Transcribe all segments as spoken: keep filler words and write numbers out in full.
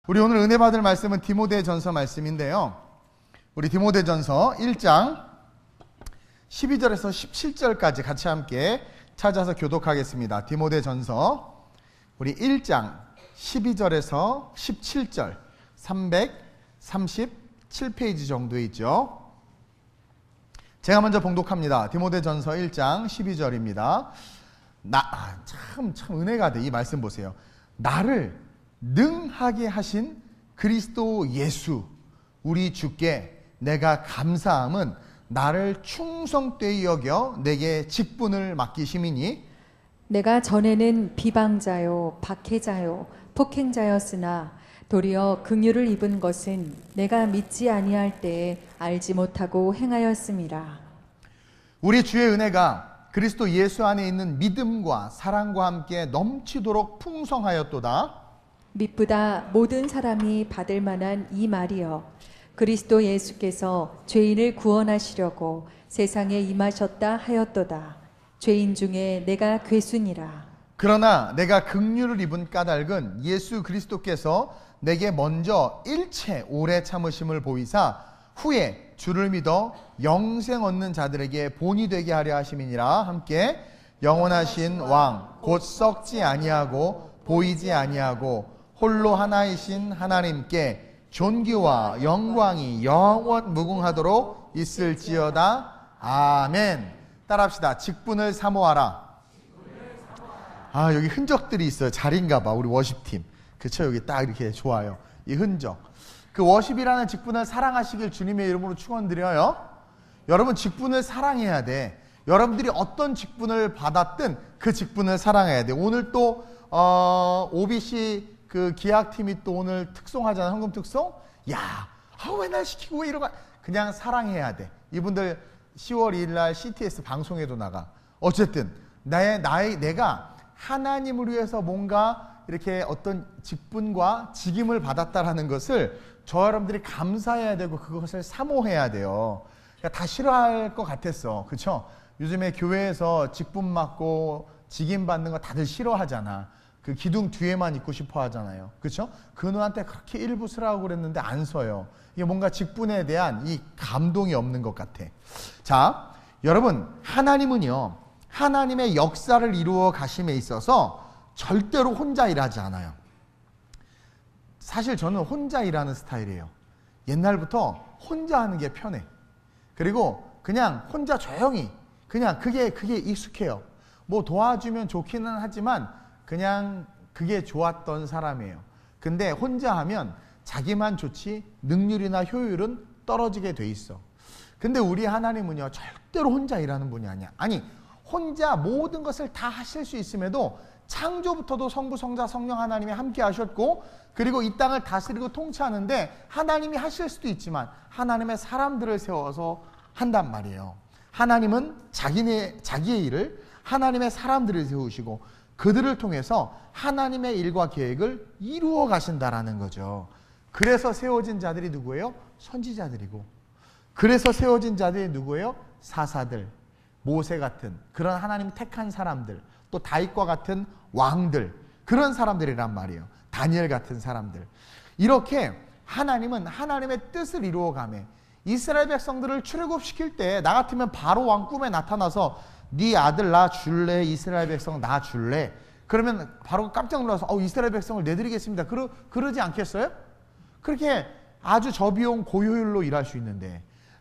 우리 오늘 은혜 받을 말씀은 디모데전서 말씀인데요. 우리 디모데전서 일 장 십이 절에서 십칠 절까지 같이 함께 찾아서 교독하겠습니다. 디모데전서 우리 일 장 십이 절에서 십칠 절 삼백삼십칠 페이지 정도 있죠. 제가 먼저 봉독합니다. 디모데전서 일 장 십이 절입니다. 나, 참, 참 은혜가 돼. 이 말씀 보세요. 나를 능하게 하신 그리스도 예수 우리 주께 내가 감사함은 나를 충성되이 여겨 내게 직분을 맡기심이니 내가 전에는 비방자요 박해자요 폭행자였으나 도리어 긍휼을 입은 것은 내가 믿지 아니할 때에 알지 못하고 행하였음이라. 우리 주의 은혜가 그리스도 예수 안에 있는 믿음과 사랑과 함께 넘치도록 풍성하였도다. 믿보다 모든 사람이 받을 만한 이 말이여 그리스도 예수께서 죄인을 구원하시려고 세상에 임하셨다 하였도다. 죄인 중에 내가 괴순이라. 그러나 내가 긍휼을 입은 까닭은 예수 그리스도께서 내게 먼저 일체 오래 참으심을 보이사 후에 주를 믿어 영생 얻는 자들에게 본이 되게 하려 하심이니라. 함께 영원하신 왕 곧 썩지 아니하고 보이지 아니하고 홀로 하나이신 하나님께 존귀와 영광이 영원 무궁하도록 있을지어다. 아멘. 따라합시다. 직분을 사모하라. 아, 여기 흔적들이 있어요. 자리인가 봐. 우리 워십팀. 그쵸? 여기 딱 이렇게 좋아요. 이 흔적. 그 워십이라는 직분을 사랑하시길 주님의 이름으로 축원드려요. 여러분 직분을 사랑해야 돼. 여러분들이 어떤 직분을 받았든 그 직분을 사랑해야 돼. 오늘 또 어, 오비씨 그 기획팀이 또 오늘 특송하잖아. 헌금 특송. 야, 아, 왜 날 시키고 왜 이러고. 그냥 사랑해야 돼. 이분들 시월 이일 날 씨티에스 방송에도 나가. 어쨌든 나의 나의 내가 하나님을 위해서 뭔가 이렇게 어떤 직분과 직임을 받았다라는 것을 저 여러분들이 감사해야 되고 그것을 사모해야 돼요. 그러니까 다 싫어할 것 같았어. 그렇죠? 요즘에 교회에서 직분 맡고 직임 받는 거 다들 싫어하잖아. 그 기둥 뒤에만 있고 싶어 하잖아요. 그렇죠? 그누한테 그렇게 일부 쓰라고 그랬는데 안 서요. 이게 뭔가 직분에 대한 이 감동이 없는 것 같아. 자, 여러분 하나님은요. 하나님의 역사를 이루어 가심에 있어서 절대로 혼자 일하지 않아요. 사실 저는 혼자 일하는 스타일이에요. 옛날부터 혼자 하는 게 편해. 그리고 그냥 혼자 조용히 그냥 그게 그게 익숙해요. 뭐 도와주면 좋기는 하지만 그냥 그게 좋았던 사람이에요. 근데 혼자 하면 자기만 좋지 능률이나 효율은 떨어지게 돼 있어. 근데 우리 하나님은요 절대로 혼자 일하는 분이 아니야. 아니 혼자 모든 것을 다 하실 수 있음에도 창조부터도 성부 성자 성령 하나님이 함께 하셨고 그리고 이 땅을 다스리고 통치하는데 하나님이 하실 수도 있지만 하나님의 사람들을 세워서 한단 말이에요. 하나님은 자기네, 자기의 일을 하나님의 사람들을 세우시고 그들을 통해서 하나님의 일과 계획을 이루어 가신다라는 거죠. 그래서 세워진 자들이 누구예요? 선지자들이고 그래서 세워진 자들이 누구예요? 사사들, 모세 같은 그런 하나님 택한 사람들, 또 다윗과 같은 왕들, 그런 사람들이란 말이에요. 다니엘 같은 사람들. 이렇게 하나님은 하나님의 뜻을 이루어가며 이스라엘 백성들을 출애굽시킬 때 나 같으면 바로 왕 꿈에 나타나서 네 아들 나 줄래? 이스라엘 백성 나 줄래? 그러면 바로 깜짝 놀라서 어, 이스라엘 백성을 내드리겠습니다. 그러, 그러지 않겠어요? 그렇게 아주 저비용 고효율로 일할 수 있는데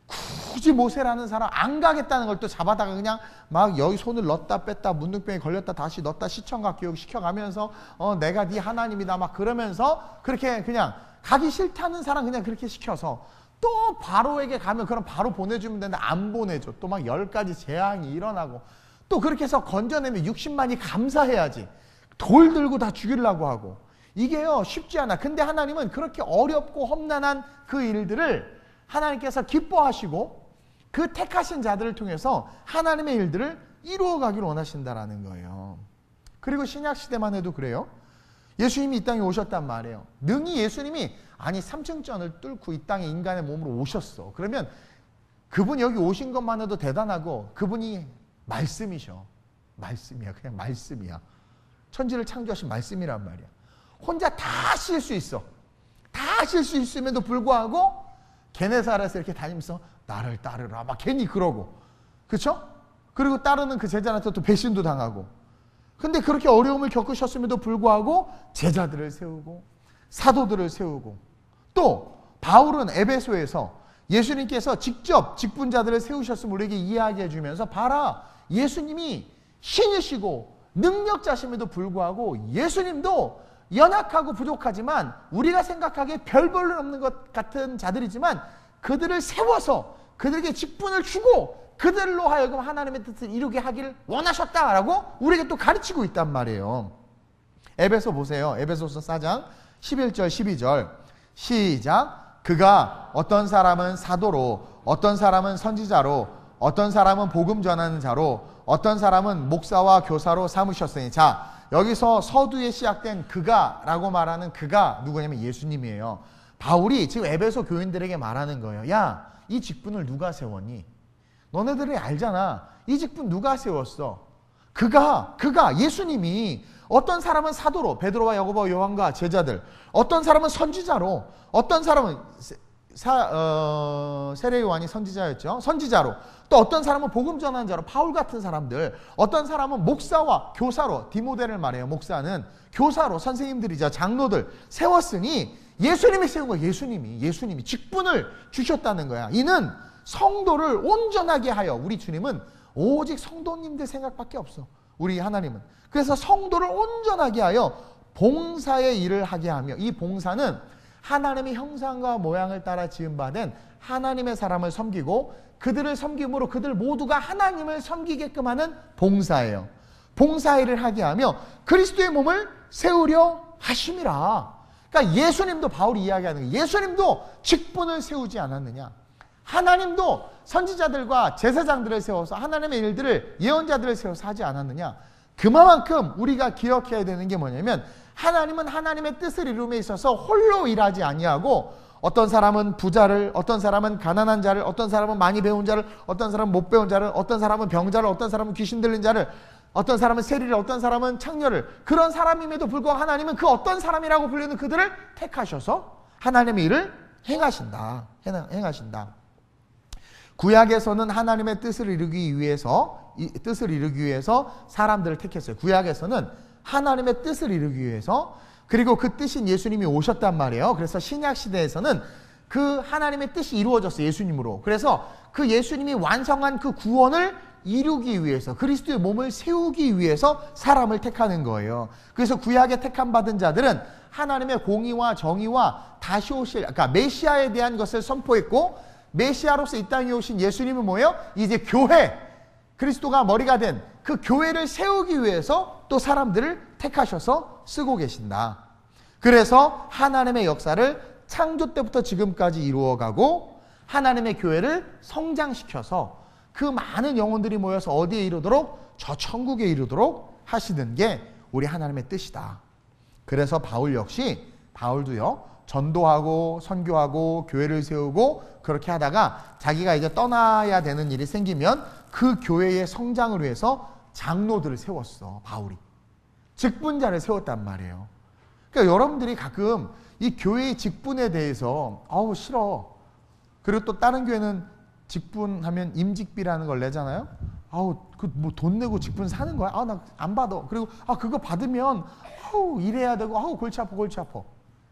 굳이 모세라는 사람 안 가겠다는 걸 또 잡아다가 그냥 막 여기 손을 넣었다 뺐다 문둥병에 걸렸다 다시 넣었다 시청각 교육 시켜가면서 어, 내가 네 하나님이다 막 그러면서 그렇게 그냥 가기 싫다는 사람 그냥 그렇게 시켜서 또 바로에게 가면 그럼 바로 보내주면 되는데 안 보내줘. 또 막 열 가지 재앙이 일어나고 또 그렇게 해서 건져내면 육십만이 감사해야지. 돌 들고 다 죽이려고 하고 이게요 쉽지 않아. 근데 하나님은 그렇게 어렵고 험난한 그 일들을 하나님께서 기뻐하시고 그 택하신 자들을 통해서 하나님의 일들을 이루어 가기를 원하신다라는 거예요. 그리고 신약 시대만 해도 그래요. 예수님이 이 땅에 오셨단 말이에요. 능히 예수님이 아니 삼층전을 뚫고 이 땅에 인간의 몸으로 오셨어. 그러면 그분이 여기 오신 것만 해도 대단하고 그분이 말씀이셔. 말씀이야. 그냥 말씀이야. 천지를 창조하신 말씀이란 말이야. 혼자 다 하실 수 있어. 하실 수 있음에도 불구하고 게네사렛에 이렇게 다니면서 나를 따르라 막 괜히 그러고, 그렇죠? 그리고 따르는 그 제자한테 또 배신도 당하고. 근데 그렇게 어려움을 겪으셨음에도 불구하고 제자들을 세우고 사도들을 세우고, 또 바울은 에베소에서 예수님께서 직접 직분자들을 세우셨음을 우리에게 이야기해 주면서, 봐라, 예수님이 신이시고 능력자심에도 불구하고 예수님도 연약하고 부족하지만 우리가 생각하기에 별 볼일 없는 것 같은 자들이지만 그들을 세워서 그들에게 직분을 주고 그들로 하여금 하나님의 뜻을 이루게 하기를 원하셨다라고 우리에게 또 가르치고 있단 말이에요. 에베소 보세요. 에베소서 사 장 십일 절 십이 절 시작. 그가 어떤 사람은 사도로, 어떤 사람은 선지자로, 어떤 사람은 복음 전하는 자로, 어떤 사람은 목사와 교사로 삼으셨으니. 자, 여기서 서두에 시작된 그가 라고 말하는 그가 누구냐면 예수님이에요. 바울이 지금 에베소 교인들에게 말하는 거예요. 야, 이 직분을 누가 세웠니? 너네들이 알잖아. 이 직분 누가 세웠어? 그가, 그가 예수님이. 어떤 사람은 사도로, 베드로와 야고보와 요한과 제자들, 어떤 사람은 선지자로, 어떤 사람은 사, 어, 세례 요한이 선지자였죠. 선지자로, 또 어떤 사람은 복음 전하는 자로, 바울 같은 사람들, 어떤 사람은 목사와 교사로, 디모데를 말해요. 목사는 교사로, 선생님들이자 장로들 세웠으니 예수님이 세운 거야. 예수님이 예수님이 직분을 주셨다는 거야. 이는 성도를 온전하게 하여, 우리 주님은 오직 성도님들 생각밖에 없어. 우리 하나님은. 그래서 성도를 온전하게 하여 봉사의 일을 하게 하며, 이 봉사는 하나님의 형상과 모양을 따라 지음받은 하나님의 사람을 섬기고 그들을 섬김으로 그들 모두가 하나님을 섬기게끔 하는 봉사예요. 봉사일을 하게 하며 그리스도의 몸을 세우려 하심이라. 그러니까 예수님도, 바울이 이야기하는 게, 예수님도 직분을 세우지 않았느냐. 하나님도 선지자들과 제사장들을 세워서 하나님의 일들을, 예언자들을 세워서 하지 않았느냐. 그만큼 우리가 기억해야 되는 게 뭐냐면, 하나님은 하나님의 뜻을 이룸에 있어서 홀로 일하지 아니하고, 어떤 사람은 부자를, 어떤 사람은 가난한 자를, 어떤 사람은 많이 배운 자를, 어떤 사람은 못 배운 자를, 어떤 사람은 병자를, 어떤 사람은 귀신 들린 자를, 어떤 사람은 세리를, 어떤 사람은 창녀를, 그런 사람임에도 불구하고 하나님은 그 어떤 사람이라고 불리는 그들을 택하셔서 하나님의 일을 행하신다. 행하신다. 구약에서는 하나님의 뜻을 이루기 위해서, 이 뜻을 이루기 위해서 사람들을 택했어요. 구약에서는 하나님의 뜻을 이루기 위해서, 그리고 그 뜻인 예수님이 오셨단 말이에요. 그래서 신약 시대에서는 그 하나님의 뜻이 이루어졌어요. 예수님으로. 그래서 그 예수님이 완성한 그 구원을 이루기 위해서, 그리스도의 몸을 세우기 위해서 사람을 택하는 거예요. 그래서 구약에 택함 받은 자들은 하나님의 공의와 정의와 다시 오실, 그러니까 메시아에 대한 것을 선포했고, 메시아로서 이 땅에 오신 예수님은 뭐예요? 이제 교회, 그리스도가 머리가 된 그 교회를 세우기 위해서 또 사람들을 택하셔서 쓰고 계신다. 그래서 하나님의 역사를 창조 때부터 지금까지 이루어가고 하나님의 교회를 성장시켜서 그 많은 영혼들이 모여서 어디에 이르도록? 저 천국에 이르도록 하시는 게 우리 하나님의 뜻이다. 그래서 바울 역시, 바울도요, 전도하고 선교하고 교회를 세우고 그렇게 하다가 자기가 이제 떠나야 되는 일이 생기면 그 교회의 성장을 위해서 장로들을 세웠어. 바울이 직분자를 세웠단 말이에요. 그러니까 여러분들이 가끔 이 교회의 직분에 대해서 아우 싫어, 그리고 또 다른 교회는 직분하면 임직비라는 걸 내잖아요. 아우 그 뭐 돈 내고 직분 사는 거야? 아 나 안 받아. 그리고 아 그거 받으면 아우 일해야 되고 아우 골치 아파 골치 아파.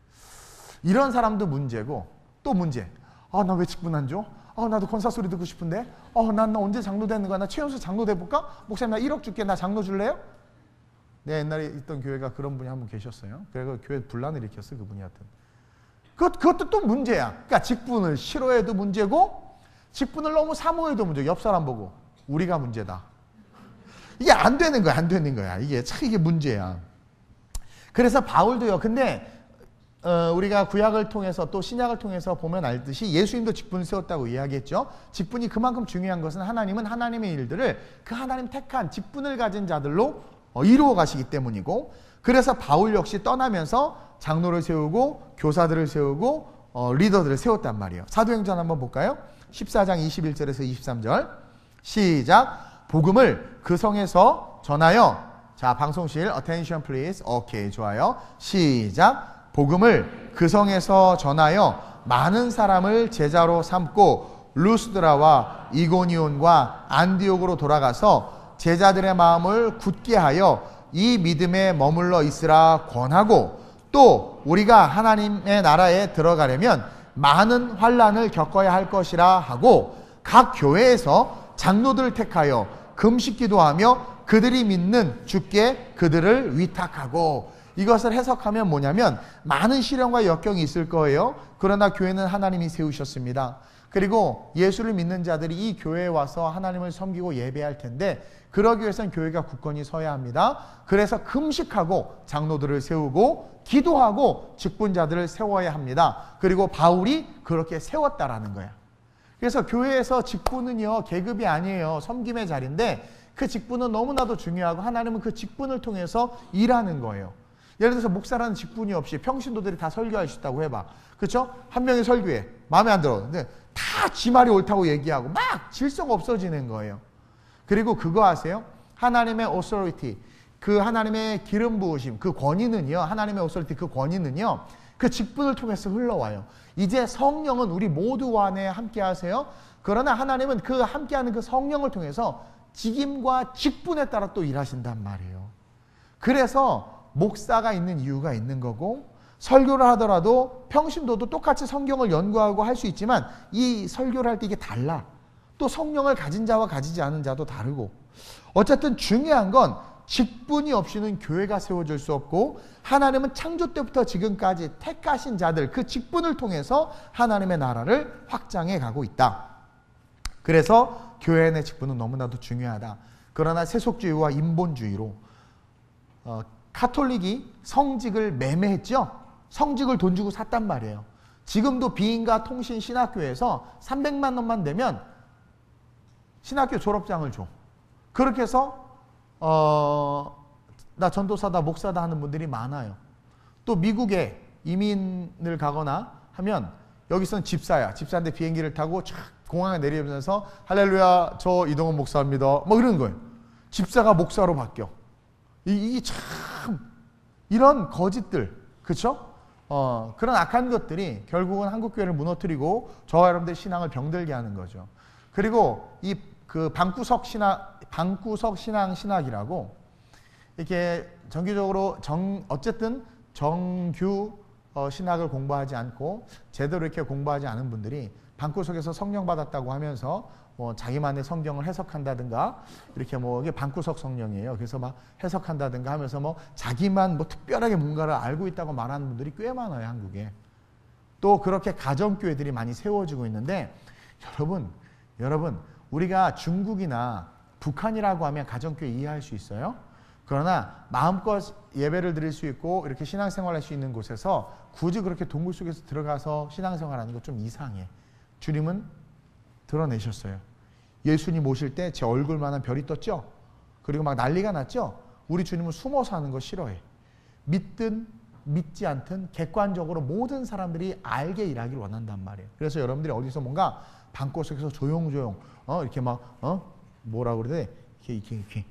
이런 사람도 문제고, 또 문제. 아 나 왜 직분 안 줘? 아 나도 권사 소리 듣고 싶은데. 아 난 언제 장로 되는 거야? 나 최연소 장로 돼볼까? 목사님 나 일억 줄게. 나 장로 줄래요? 내 옛날에 있던 교회가 그런 분이 한 분 계셨어요. 그래서 교회 분란을 일으켰어, 그분이. 하여튼 그것, 그것도 또 문제야. 그러니까 직분을 싫어해도 문제고, 직분을 너무 사모해도 문제. 옆 사람 보고 우리가 문제다. 이게 안 되는 거야, 안 되는 거야. 이게 참 이게 문제야. 그래서 바울도요. 근데 어, 우리가 구약을 통해서 또 신약을 통해서 보면 알듯이 예수님도 직분을 세웠다고 이야기했죠. 직분이 그만큼 중요한 것은 하나님은 하나님의 일들을 그 하나님 택한 직분을 가진 자들로 어, 이루어 가시기 때문이고, 그래서 바울 역시 떠나면서 장로를 세우고 교사들을 세우고 어, 리더들을 세웠단 말이에요. 사도행전 한번 볼까요? 십사 장 이십일 절에서 이십삼 절 시작. 복음을 그 성에서 전하여, 자 방송실 attention please. 오케이, 좋아요. 시작. 복음을 그 성에서 전하여 많은 사람을 제자로 삼고 루스드라와 이고니온과 안디옥으로 돌아가서 제자들의 마음을 굳게 하여 이 믿음에 머물러 있으라 권하고, 또 우리가 하나님의 나라에 들어가려면 많은 환난을 겪어야 할 것이라 하고, 각 교회에서 장로들을 택하여 금식 기도하며 그들이 믿는 주께 그들을 위탁하고. 이것을 해석하면 뭐냐면, 많은 시련과 역경이 있을 거예요. 그러나 교회는 하나님이 세우셨습니다. 그리고 예수를 믿는 자들이 이 교회에 와서 하나님을 섬기고 예배할 텐데, 그러기 위해서는 교회가 굳건히 서야 합니다. 그래서 금식하고 장로들을 세우고 기도하고 직분자들을 세워야 합니다. 그리고 바울이 그렇게 세웠다라는 거야. 그래서 교회에서 직분은요, 계급이 아니에요. 섬김의 자리인데, 그 직분은 너무나도 중요하고 하나님은 그 직분을 통해서 일하는 거예요. 예를 들어서 목사라는 직분이 없이 평신도들이 다 설교할 수 있다고 해봐. 그렇죠? 한 명이 설교해. 마음에 안 들어. 근데 다 지 말이 옳다고 얘기하고 막 질서가 없어지는 거예요. 그리고 그거 아세요? 하나님의 authority, 그 하나님의 기름 부으심, 그 권위는요, 하나님의 authority, 그 권위는요, 그 직분을 통해서 흘러와요. 이제 성령은 우리 모두 안에 함께 하세요. 그러나 하나님은 그 함께하는 그 성령을 통해서 직임과 직분에 따라 또 일하신단 말이에요. 그래서 목사가 있는 이유가 있는 거고, 설교를 하더라도 평신도도 똑같이 성경을 연구하고 할 수 있지만 이 설교를 할 때 이게 달라. 또 성령을 가진 자와 가지지 않은 자도 다르고. 어쨌든 중요한 건 직분이 없이는 교회가 세워질 수 없고, 하나님은 창조 때부터 지금까지 택하신 자들, 그 직분을 통해서 하나님의 나라를 확장해 가고 있다. 그래서 교회 내 직분은 너무나도 중요하다. 그러나 세속주의와 인본주의로 어, 카톨릭이 성직을 매매했죠. 성직을 돈 주고 샀단 말이에요. 지금도 비인가 통신 신학교에서 삼백만 원만 내면 신학교 졸업장을 줘. 그렇게 해서 어, 나 전도사다, 목사다 하는 분들이 많아요. 또 미국에 이민을 가거나 하면 여기서는 집사야. 집사인데 비행기를 타고 촥 공항에 내리면서 할렐루야, 저 이동훈 목사입니다. 뭐 이러는 거예요. 집사가 목사로 바뀌어. 이게 참 이런 거짓들, 그렇죠? 어, 그런 악한 것들이 결국은 한국교회를 무너뜨리고 저와 여러분들의 신앙을 병들게 하는 거죠. 그리고 이 그 방구석 신학, 방구석 신앙 신학이라고 이렇게 정기적으로 정 어쨌든 정규 어, 신학을 공부하지 않고 제대로 이렇게 공부하지 않은 분들이 방구석에서 성령 받았다고 하면서 뭐 자기만의 성경을 해석한다든가, 이렇게 뭐 이게 방구석 성령이에요. 그래서 막 해석한다든가 하면서 뭐 자기만 뭐 특별하게 뭔가를 알고 있다고 말하는 분들이 꽤 많아요, 한국에. 또 그렇게 가정교회들이 많이 세워지고 있는데, 여러분, 여러분, 우리가 중국이나 북한이라고 하면 가정교회 이해할 수 있어요. 그러나 마음껏 예배를 드릴 수 있고 이렇게 신앙생활할 수 있는 곳에서 굳이 그렇게 동굴 속에서 들어가서 신앙생활하는 거 좀 이상해. 주님은 드러내셨어요. 예수님 오실 때 제 얼굴만한 별이 떴죠? 그리고 막 난리가 났죠? 우리 주님은 숨어서 하는 거 싫어해. 믿든 믿지 않든 객관적으로 모든 사람들이 알게 일하기를 원한단 말이에요. 그래서 여러분들이 어디서 뭔가 방구석에서 조용조용 어 이렇게 막 어 뭐라 그러대? 이렇게 이렇게 이렇게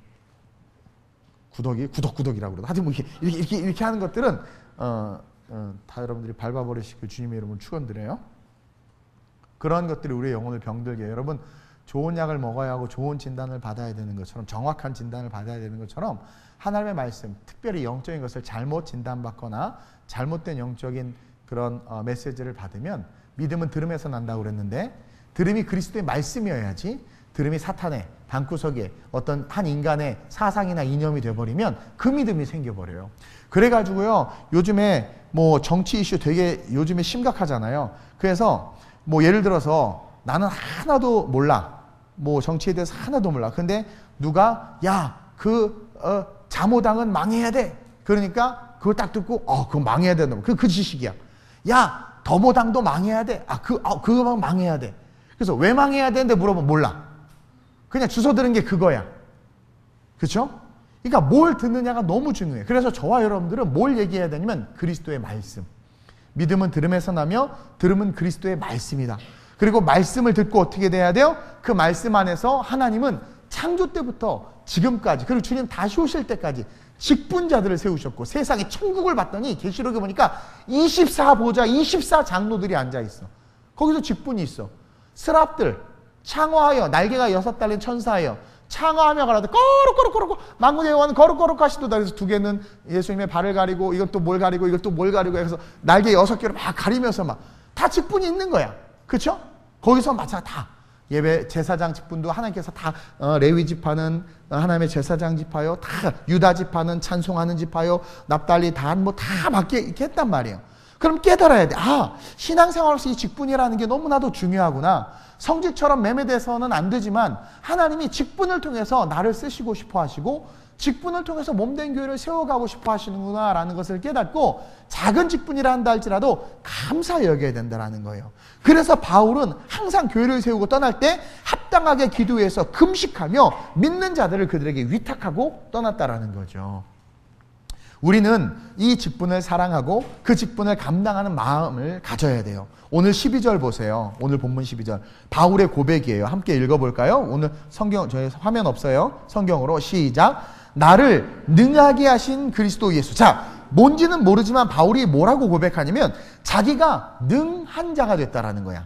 구더기 구덕구덕이라고 그러다. 하여튼 뭐 이렇게 이렇게 이렇게, 이렇게 하는 것들은 어, 어, 다 여러분들이 밟아버리시고 주님의 이름을 축원드려요. 그런 것들이 우리의 영혼을 병들게 해요. 여러분, 좋은 약을 먹어야 하고 좋은 진단을 받아야 되는 것처럼, 정확한 진단을 받아야 되는 것처럼 하나님의 말씀, 특별히 영적인 것을 잘못 진단받거나 잘못된 영적인 그런 어, 메시지를 받으면, 믿음은 들음에서 난다고 그랬는데 들음이 그리스도의 말씀이어야지, 들음이 사탄의 방구석에 어떤 한 인간의 사상이나 이념이 돼버리면 그 믿음이 생겨버려요. 그래가지고요, 요즘에 뭐 정치 이슈 되게 요즘에 심각하잖아요. 그래서 뭐 예를 들어서 나는 하나도 몰라. 뭐 정치에 대해서 하나도 몰라. 근데 누가 야, 그 어, 자모당은 망해야 돼. 그러니까 그걸 딱 듣고 어, 그거 망해야 된다. 그, 그 지식이야. 야, 더모당도 망해야 돼. 아, 그, 어, 그거 망해야 돼. 그래서 왜 망해야 되는데 물어보면 몰라. 그냥 주워 들은 게 그거야. 그렇죠? 그러니까 뭘 듣느냐가 너무 중요해. 그래서 저와 여러분들은 뭘 얘기해야 되냐면 그리스도의 말씀. 믿음은 들음에서 나며 들음은 그리스도의 말씀이다. 그리고 말씀을 듣고 어떻게 돼야 돼요? 그 말씀 안에서 하나님은 창조 때부터 지금까지, 그리고 주님 다시 오실 때까지 직분자들을 세우셨고 세상에 천국을 봤더니 계시록에 보니까 이십사 보좌, 이십사 장로들이 앉아있어. 거기서 직분이 있어. 스랍들, 창화하여 날개가 여섯 달린 천사하여 창화하며 가라되 거룩거룩거룩 만군의 여호와는 거룩거룩 하시도다. 그래서 두 개는 예수님의 발을 가리고 이건 또 뭘 가리고 이건 또 뭘 가리고 해서 날개 여섯 개를 막 가리면서 막 다 직분이 있는 거야. 그렇죠? 거기서 마찬가지 다 예배 제사장 직분도 하나님께서 다 어, 레위 지파는 하나님의 제사장 지파요, 다 유다 지파는 찬송하는 지파요, 납달리 단 뭐 다 맡게 이렇게 했단 말이에요. 그럼 깨달아야 돼. 아, 신앙생활에서 이 직분이라는 게 너무나도 중요하구나. 성직처럼 매매돼서는 안 되지만 하나님이 직분을 통해서 나를 쓰시고 싶어 하시고 직분을 통해서 몸된 교회를 세워가고 싶어 하시는구나 라는 것을 깨닫고 작은 직분이라 한다 할지라도 감사히 여겨야 된다는 거예요. 그래서 바울은 항상 교회를 세우고 떠날 때 합당하게 기도해서 금식하며 믿는 자들을 그들에게 위탁하고 떠났다라는 거죠. 우리는 이 직분을 사랑하고 그 직분을 감당하는 마음을 가져야 돼요. 오늘 십이 절 보세요. 오늘 본문 십이 절. 바울의 고백이에요. 함께 읽어볼까요? 오늘 성경, 저희 화면 없어요. 성경으로 시작. 나를 능하게 하신 그리스도 예수. 자, 뭔지는 모르지만 바울이 뭐라고 고백하냐면 자기가 능한 자가 됐다라는 거야.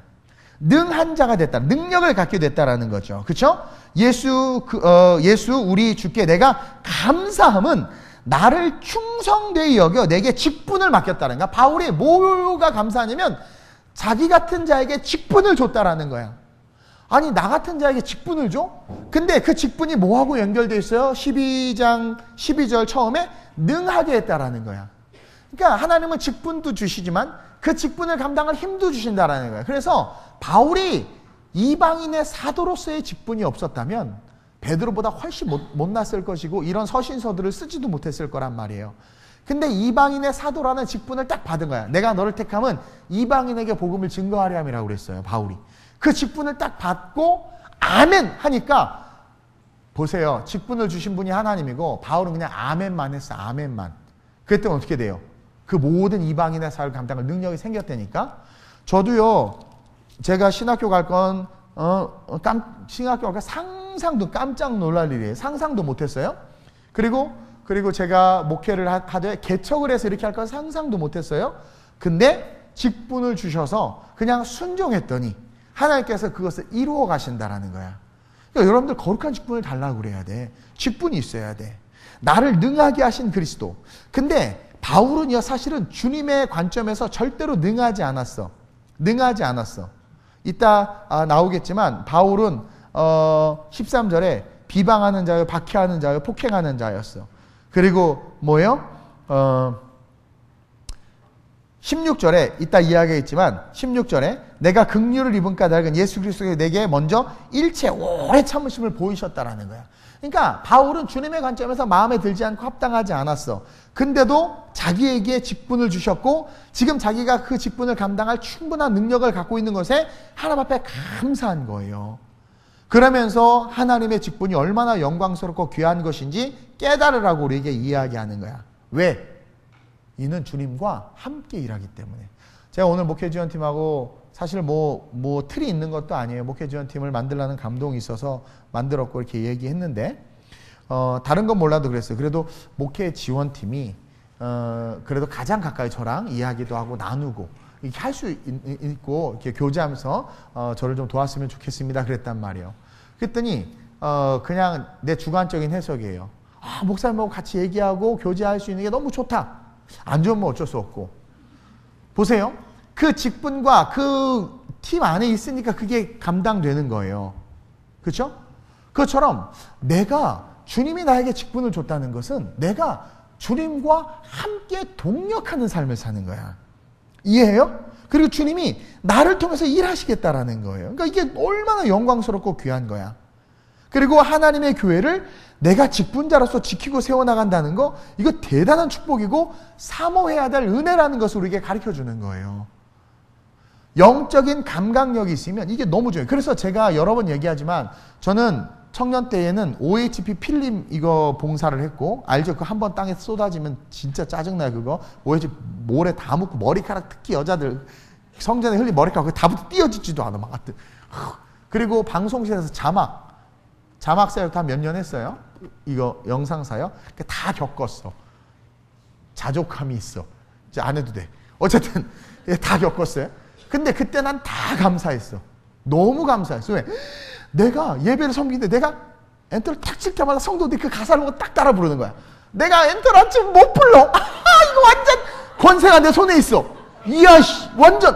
능한 자가 됐다. 능력을 갖게 됐다라는 거죠. 그렇죠? 예수, 그, 어, 예수 우리 주께 내가 감사함은 나를 충성되이 여겨 내게 직분을 맡겼다는 거야. 바울이 뭐가 감사하냐면 자기 같은 자에게 직분을 줬다라는 거야. 아니, 나 같은 자에게 직분을 줘? 근데 그 직분이 뭐하고 연결되어 있어요? 십이 장 십이 절 처음에 능하게 했다라는 거야. 그러니까 하나님은 직분도 주시지만 그 직분을 감당할 힘도 주신다라는 거야. 그래서 바울이 이방인의 사도로서의 직분이 없었다면 베드로보다 훨씬 못, 못났을 것이고 이런 서신서들을 쓰지도 못했을 거란 말이에요. 근데 이방인의 사도라는 직분을 딱 받은 거야. 내가 너를 택함은 이방인에게 복음을 증거하려 함이라고 그랬어요, 바울이. 그 직분을 딱 받고 아멘 하니까 보세요. 직분을 주신 분이 하나님이고 바울은 그냥 아멘만 했어. 아멘만. 그랬더니 어떻게 돼요? 그 모든 이방인의 사회를 감당할 능력이 생겼다니까. 저도요. 제가 신학교 갈 건 어, 깜, 신학교 갈 건 상상도 깜짝 놀랄 일이에요. 상상도 못했어요. 그리고 그리고 제가 목회를 하되 개척을 해서 이렇게 할 건 상상도 못했어요. 근데 직분을 주셔서 그냥 순종했더니 하나님께서 그것을 이루어 가신다라는 거야. 그러니까 여러분들 거룩한 직분을 달라고 그래야 돼. 직분이 있어야 돼. 나를 능하게 하신 그리스도. 근데 바울은요, 사실은 주님의 관점에서 절대로 능하지 않았어. 능하지 않았어. 이따 아, 나오겠지만 바울은 어, 십삼 절에 비방하는 자요, 박해하는 자요, 폭행하는 자였어. 그리고 뭐예요? 어, 십육 절에 이따 이야기했지만 십육 절에 내가 긍휼을 입은 까닭은 예수 그리스도가 내게 먼저 일체 오래 참으심을 보이셨다라는 거야. 그러니까 바울은 주님의 관점에서 마음에 들지 않고 합당하지 않았어. 근데도 자기에게 직분을 주셨고 지금 자기가 그 직분을 감당할 충분한 능력을 갖고 있는 것에 하나님 앞에 감사한 거예요. 그러면서 하나님의 직분이 얼마나 영광스럽고 귀한 것인지 깨달으라고 우리에게 이야기하는 거야. 왜? 이는 주님과 함께 일하기 때문에. 제가 오늘 목회지원팀하고 사실 뭐, 뭐 틀이 있는 것도 아니에요. 목회지원팀을 만들라는 감동이 있어서 만들었고 이렇게 얘기했는데 어, 다른 건 몰라도 그랬어요. 그래도 목회지원팀이 어, 그래도 가장 가까이 저랑 이야기도 하고 나누고 이렇게 할 수 있고 이렇게 교제하면서 어, 저를 좀 도왔으면 좋겠습니다. 그랬단 말이에요. 그랬더니 어, 그냥 내 주관적인 해석이에요. 아, 목사님하고 같이 얘기하고 교제할 수 있는 게 너무 좋다. 안 좋으면 어쩔 수 없고. 보세요. 그 직분과 그 팀 안에 있으니까 그게 감당되는 거예요. 그렇죠? 그것처럼 내가 주님이 나에게 직분을 줬다는 것은 내가 주님과 함께 동력하는 삶을 사는 거야. 이해해요? 그리고 주님이 나를 통해서 일하시겠다라는 거예요. 그러니까 이게 얼마나 영광스럽고 귀한 거야. 그리고 하나님의 교회를 내가 직분자로서 지키고 세워나간다는 거, 이거 대단한 축복이고 사모해야 될 은혜라는 것을 우리에게 가르쳐주는 거예요. 영적인 감각력이 있으면 이게 너무 좋아요. 그래서 제가 여러 번 얘기하지만 저는 청년 때에는 오에이치피 필름 이거 봉사를 했고, 알죠? 그 한 번 땅에 쏟아지면 진짜 짜증나요. 그거 오에이치피 모래 다 묻고 머리카락, 특히 여자들 성전에 흘린 머리카락 다 붙어 띄어지지도 않아. 막 그리고 방송실에서 자막 자막 사역 다 몇 년 했어요. 이거 영상사요. 다 겪었어. 자족함이 있어. 이제 안 해도 돼. 어쨌든 다 겪었어요. 근데 그때 난 다 감사했어. 너무 감사했어. 왜? 내가 예배를 섬기는데 내가 엔터를 탁 칠 때마다 성도들이 그 가사를 보고 딱 따라 부르는 거야. 내가 엔터를 안 치면 못 불러. 아, 이거 완전 권세가 내 손에 있어. 이야, 씨, 완전.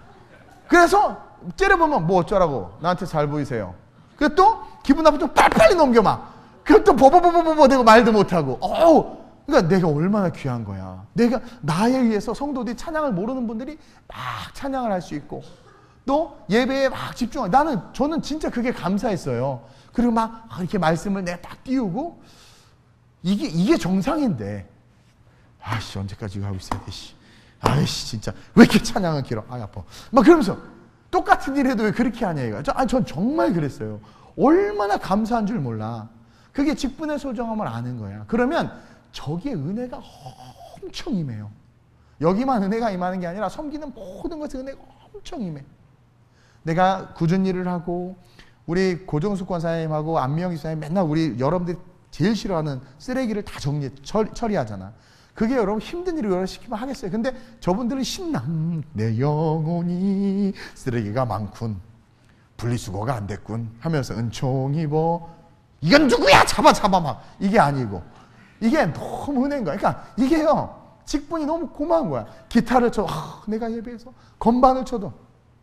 그래서 째려보면 뭐 어쩌라고. 나한테 잘 보이세요. 그래서 또 기분 나쁘면 빨리빨리 넘겨 막. 그것도 버버버버버버 내가 말도 못하고. 어우. 그러니까 내가 얼마나 귀한 거야. 내가 나에 의해서 성도들이 찬양을 모르는 분들이 막 찬양을 할 수 있고 또 예배에 막 집중하고 나는 저는 진짜 그게 감사했어요. 그리고 막 이렇게 말씀을 내가 딱 띄우고 이게 이게 정상인데 아씨 언제까지 이거 하고 있어야 돼. 씨. 아이씨 진짜 왜 이렇게 찬양은 길어. 아 아파. 막 그러면서 똑같은 일 해도 왜 그렇게 하냐 이거. 저, 아니 전 정말 그랬어요. 얼마나 감사한 줄 몰라. 그게 직분의 소중함을 아는 거야. 그러면 저기에 은혜가 엄청 임해요. 여기만 은혜가 임하는 게 아니라 섬기는 모든 것에 은혜가 엄청 임해. 내가 굳은 일을 하고 우리 고정숙 권사님하고 안미영 기사님 맨날 우리 여러분들이 제일 싫어하는 쓰레기를 다 정리 처리, 처리하잖아. 그게 여러분 힘든 일을 여러 시키면 하겠어요. 근데 저분들은 신나. 음, 내 영혼이 쓰레기가 많군. 분리수거가 안 됐군. 하면서 은총이 뭐 이건 누구야? 잡아 잡아 막 이게 아니고 이게 너무 은혜인 거야. 그러니까 이게요 직분이 너무 고마운 거야. 기타를 쳐 아, 내가 예배해서 건반을 쳐도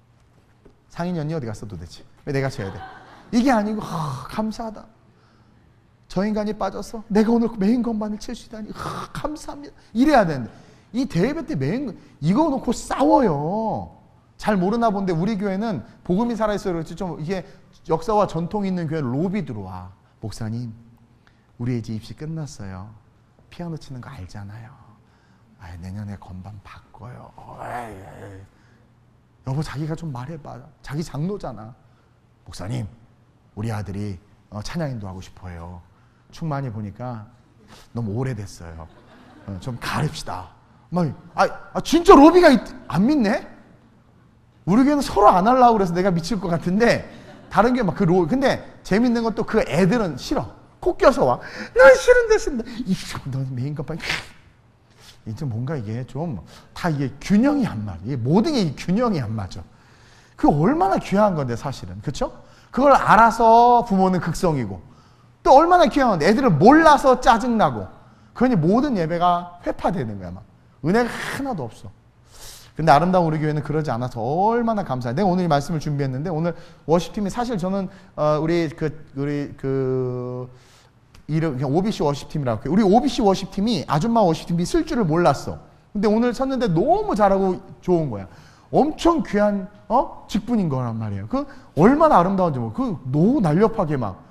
상인이 언니 어디 갔어 도대체? 왜 내가 쳐야 돼? 이게 아니고 아, 감사하다. 저 인간이 빠졌어. 내가 오늘 메인 건반을 칠 수 있다니 아, 감사합니다. 이래야 되는데 이 대예배 때 메인 이거 놓고 싸워요. 잘 모르나 본데 우리 교회는 복음이 살아있어요. 그렇지 좀 이게 역사와 전통이 있는 교회 로비 들어와. 목사님 우리 이제 입시 끝났어요. 피아노 치는 거 알잖아요. 아이, 내년에 건반 바꿔요. 에이, 에이. 여보 자기가 좀 말해봐. 자기 장로잖아. 목사님 우리 아들이 어, 찬양인도 하고 싶어요. 충만히 보니까 너무 오래됐어요. 어, 좀 가릅시다. 막, 아, 아 진짜 로비가 있, 안 믿네? 우리 교회는 서로 안 하려고 그래서 내가 미칠 것 같은데 다른 교회 막 그 로, 근데 재밌는 건 또 그 애들은 싫어. 코 껴서 와. 난 싫은데 싫은데. 너 메인 건반. 이제 뭔가 이게 좀 다 이게 균형이 안 맞아. 이게 모든 게 균형이 안 맞아. 그 얼마나 귀한 건데 사실은. 그렇죠? 그걸 알아서 부모는 극성이고 또 얼마나 귀한 건데 애들을 몰라서 짜증나고 그러니 모든 예배가 회파되는 거야 막. 은혜가 하나도 없어. 근데 아름다운 우리 교회는 그러지 않아서 얼마나 감사해. 내가 오늘 이 말씀을 준비했는데 오늘 워십팀이 사실 저는 어 우리 그 우리 그 이름 오비씨 워십팀이라고 해요. 우리 오비씨 워십팀이 아줌마 워십팀이 쓸 줄을 몰랐어. 근데 오늘 섰는데 너무 잘하고 좋은 거야. 엄청 귀한 어 직분인 거란 말이에요. 그 얼마나 아름다운지 뭐 그 너무 날렵하게 막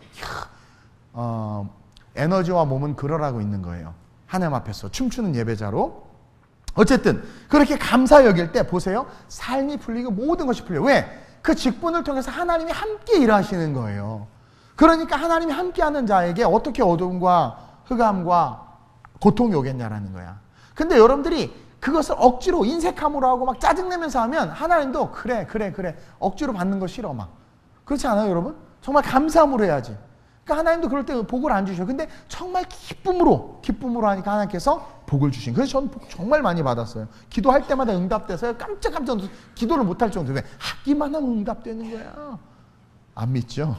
어, 에너지와 몸은 그러라고 있는 거예요. 하나님 앞에서 춤추는 예배자로. 어쨌든 그렇게 감사 여길 때 보세요. 삶이 풀리고 모든 것이 풀려. 왜? 그 직분을 통해서 하나님이 함께 일하시는 거예요. 그러니까 하나님이 함께하는 자에게 어떻게 어둠과 흑암과 고통이 오겠냐라는 거야. 근데 여러분들이 그것을 억지로 인색함으로 하고 막 짜증내면서 하면 하나님도 그래 그래 그래 억지로 받는 거 싫어 막. 그렇지 않아요 여러분? 정말 감사함으로 해야지. 그러니까 하나님도 그럴 때 복을 안 주셔. 근데 정말 기쁨으로 기쁨으로 하니까 하나님께서 복을 주신. 그래서 저는 복 정말 많이 받았어요. 기도할 때마다 응답돼서 깜짝깜짝 기도를 못할 정도로 하기만 하면 응답되는 거야. 안 믿죠?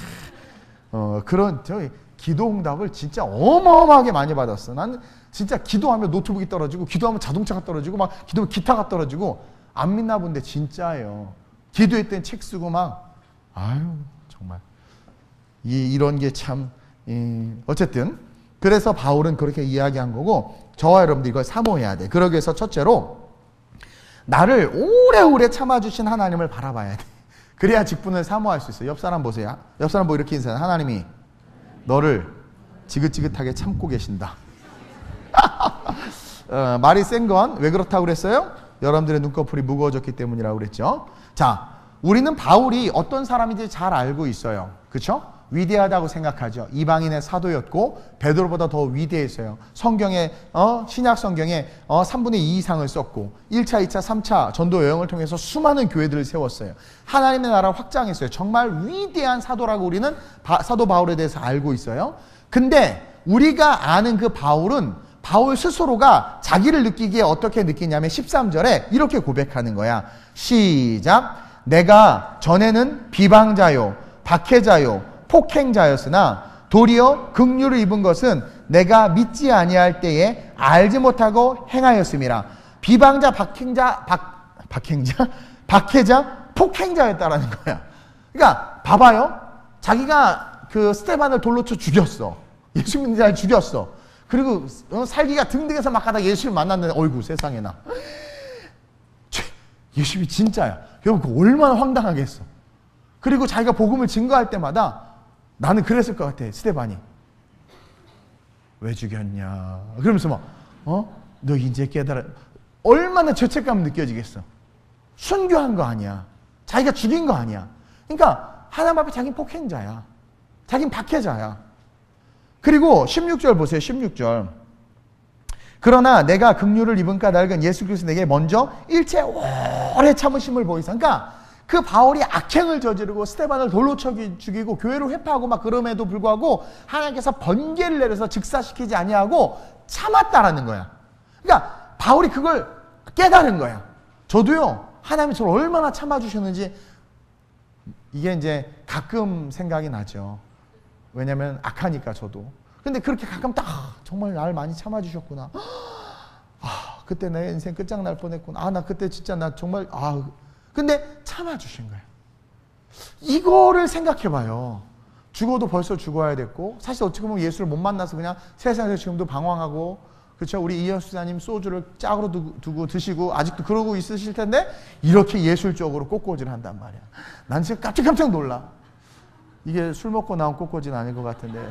어 그런 저희 기도 응답을 진짜 어마어마하게 많이 받았어. 나는 진짜 기도하면 노트북이 떨어지고 기도하면 자동차가 떨어지고 막 기도하면 기타가 떨어지고 안 믿나 본데 진짜예요. 기도할 땐 책 쓰고 막 아유 정말 이 이런 게 참 어쨌든 그래서 바울은 그렇게 이야기한 거고 저와 여러분들 이걸 사모해야 돼. 그러기 위해서 첫째로 나를 오래오래 참아주신 하나님을 바라봐야 돼. 그래야 직분을 사모할 수 있어요. 옆 사람 보세요. 옆 사람 보고 이렇게 인사해. 하나님이 너를 지긋지긋하게 참고 계신다. 어, 말이 센 건 왜 그렇다고 그랬어요? 여러분들의 눈꺼풀이 무거워졌기 때문이라고 그랬죠. 자, 우리는 바울이 어떤 사람인지 잘 알고 있어요. 그렇죠? 위대하다고 생각하죠. 이방인의 사도였고 베드로보다 더 위대했어요. 성경에 어, 신약 성경에 어, 삼분의 이 이상을 썼고 일 차, 이 차, 삼 차 전도 여행을 통해서 수많은 교회들을 세웠어요. 하나님의 나라를 확장했어요. 정말 위대한 사도라고 우리는 바, 사도 바울에 대해서 알고 있어요. 근데 우리가 아는 그 바울은 바울 스스로가 자기를 느끼기에 어떻게 느끼냐면 십삼 절에 이렇게 고백하는 거야. 시작. 내가 전에는 비방자요, 박해자요, 폭행자였으나 도리어 긍휼을 입은 것은 내가 믿지 아니할 때에 알지 못하고 행하였음이라. 비방자, 박행자, 박, 박행자, 박해자, 폭행자였다라는 거야. 그러니까 봐봐요. 자기가 그 스테반을 돌로 쳐 죽였어. 예수 믿는 자를 죽였어. 그리고 살기가 등등해서 막 가다가 예수를 만났는데 어이구 세상에나. 예수님이 진짜야. 여러분 그 얼마나 황당하겠어. 그리고 자기가 복음을 증거할 때마다 나는 그랬을 것 같아. 스테반이. 왜 죽였냐. 그러면서 막 어? 너 이제 깨달아. 얼마나 죄책감 느껴지겠어. 순교한 거 아니야. 자기가 죽인 거 아니야. 그러니까 하나님 앞에 자기는 폭행자야. 자기는 박해자야. 그리고 십육 절 보세요. 십육 절. 그러나 내가 긍휼을 입은 까닭은 예수 그리스도 내게 먼저 일체 오래 참으심을 보이사. 그러니까 그 바울이 악행을 저지르고 스테반을 돌로 쳐 죽이고 교회를 회파하고 막 그럼에도 불구하고 하나님께서 번개를 내려서 즉사시키지 아니하고 참았다라는 거야. 그러니까 바울이 그걸 깨달은 거야. 저도요. 하나님이 저를 얼마나 참아주셨는지 이게 이제 가끔 생각이 나죠. 왜냐면 악하니까 저도. 근데 그렇게 가끔 딱 정말 날 많이 참아주셨구나. 아, 그때 내 인생 끝장날 뻔했구나. 아, 나 그때 진짜 나 정말 아, 근데 참아주신 거예요. 이거를 생각해봐요. 죽어도 벌써 죽어야 됐고 사실 어떻게 보면 예수를 못 만나서 그냥 세상에서 지금도 방황하고 그렇죠. 우리 이현수사님 소주를 짝으로 두고, 두고 드시고 아직도 그러고 있으실 텐데 이렇게 예술적으로 꽃꽂이를 한단 말이야. 난 지금 깜짝깜짝 놀라. 이게 술 먹고 나온 꽃꽂이는 아닐 것 같은데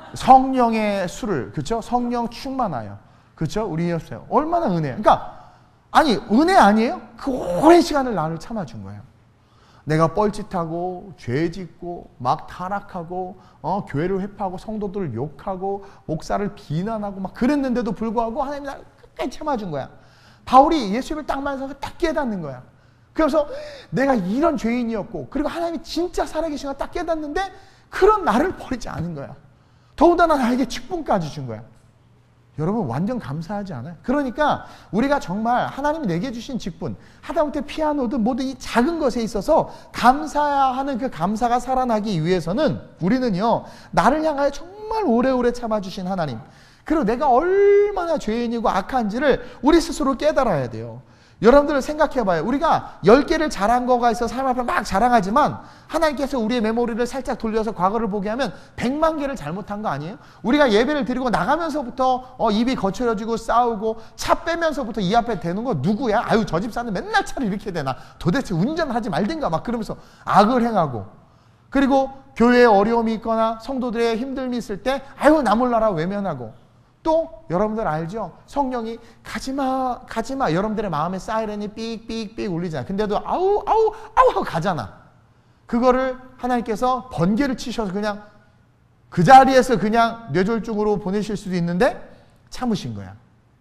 성령의 술을 그렇죠? 성령 충만하여 그렇죠? 우리 이현수사님 얼마나 은혜야. 그러니까 아니 은혜 아니에요? 그 오랜 시간을 나를 참아준 거예요. 내가 뻘짓하고 죄짓고 막 타락하고 어, 교회를 회파하고 성도들을 욕하고 목사를 비난하고 막 그랬는데도 불구하고 하나님이 나를 끝까지 참아준 거야. 바울이 예수님을 딱 만나서 딱 깨닫는 거야. 그래서 내가 이런 죄인이었고 그리고 하나님이 진짜 살아계신 걸 딱 깨닫는데 그런 나를 버리지 않은 거야. 더군다나 나에게 직분까지 준 거야. 여러분 완전 감사하지 않아요? 그러니까 우리가 정말 하나님이 내게 주신 직분, 하다못해 피아노든 모든 이 작은 것에 있어서 감사하는 그 감사가 살아나기 위해서는 우리는요 나를 향하여 정말 오래오래 참아주신 하나님, 그리고 내가 얼마나 죄인이고 악한지를 우리 스스로 깨달아야 돼요. 여러분들 생각해봐요. 우리가 열 개를 잘한 거가 있어서 하나님 앞에 막 자랑하지만 하나님께서 우리의 메모리를 살짝 돌려서 과거를 보게 하면 백만 개를 잘못한 거 아니에요? 우리가 예배를 드리고 나가면서부터 어, 입이 거칠어지고 싸우고 차 빼면서부터 이 앞에 대는 거 누구야? 아유 저 집사는 맨날 차를 이렇게 대나 도대체 운전하지 말든가 막 그러면서 악을 행하고, 그리고 교회에 어려움이 있거나 성도들의 힘듦이 있을 때 아유 나 몰라라 외면하고, 또 여러분들 알죠? 성령이 가지마 가지마 여러분들의 마음에 사이렌이 삑삑삑 울리잖아. 근데도 아우 아우 아우 하고 가잖아. 그거를 하나님께서 번개를 치셔서 그냥 그 자리에서 그냥 뇌졸중으로 보내실 수도 있는데 참으신 거야.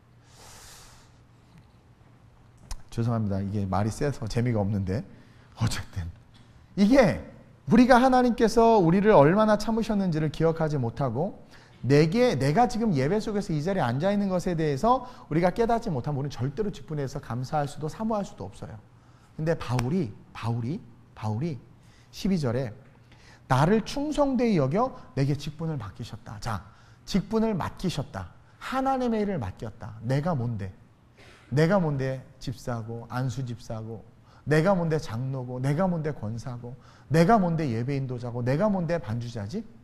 죄송합니다. 이게 말이 세서 재미가 없는데 어쨌든 이게 우리가 하나님께서 우리를 얼마나 참으셨는지를 기억하지 못하고 내게, 내가 지금 예배 속에서 이 자리에 앉아있는 것에 대해서 우리가 깨닫지 못하면 우리는 절대로 직분해서 감사할 수도 사모할 수도 없어요. 근데 바울이 바울이 바울이 십이 절에 나를 충성되이 여겨 내게 직분을 맡기셨다. 자, 직분을 맡기셨다. 하나님의 일을 맡겼다. 내가 뭔데? 내가 뭔데 집사고 안수 집사고, 내가 뭔데 장로고, 내가 뭔데 권사고, 내가 뭔데 예배 인도자고, 내가 뭔데 반주자지?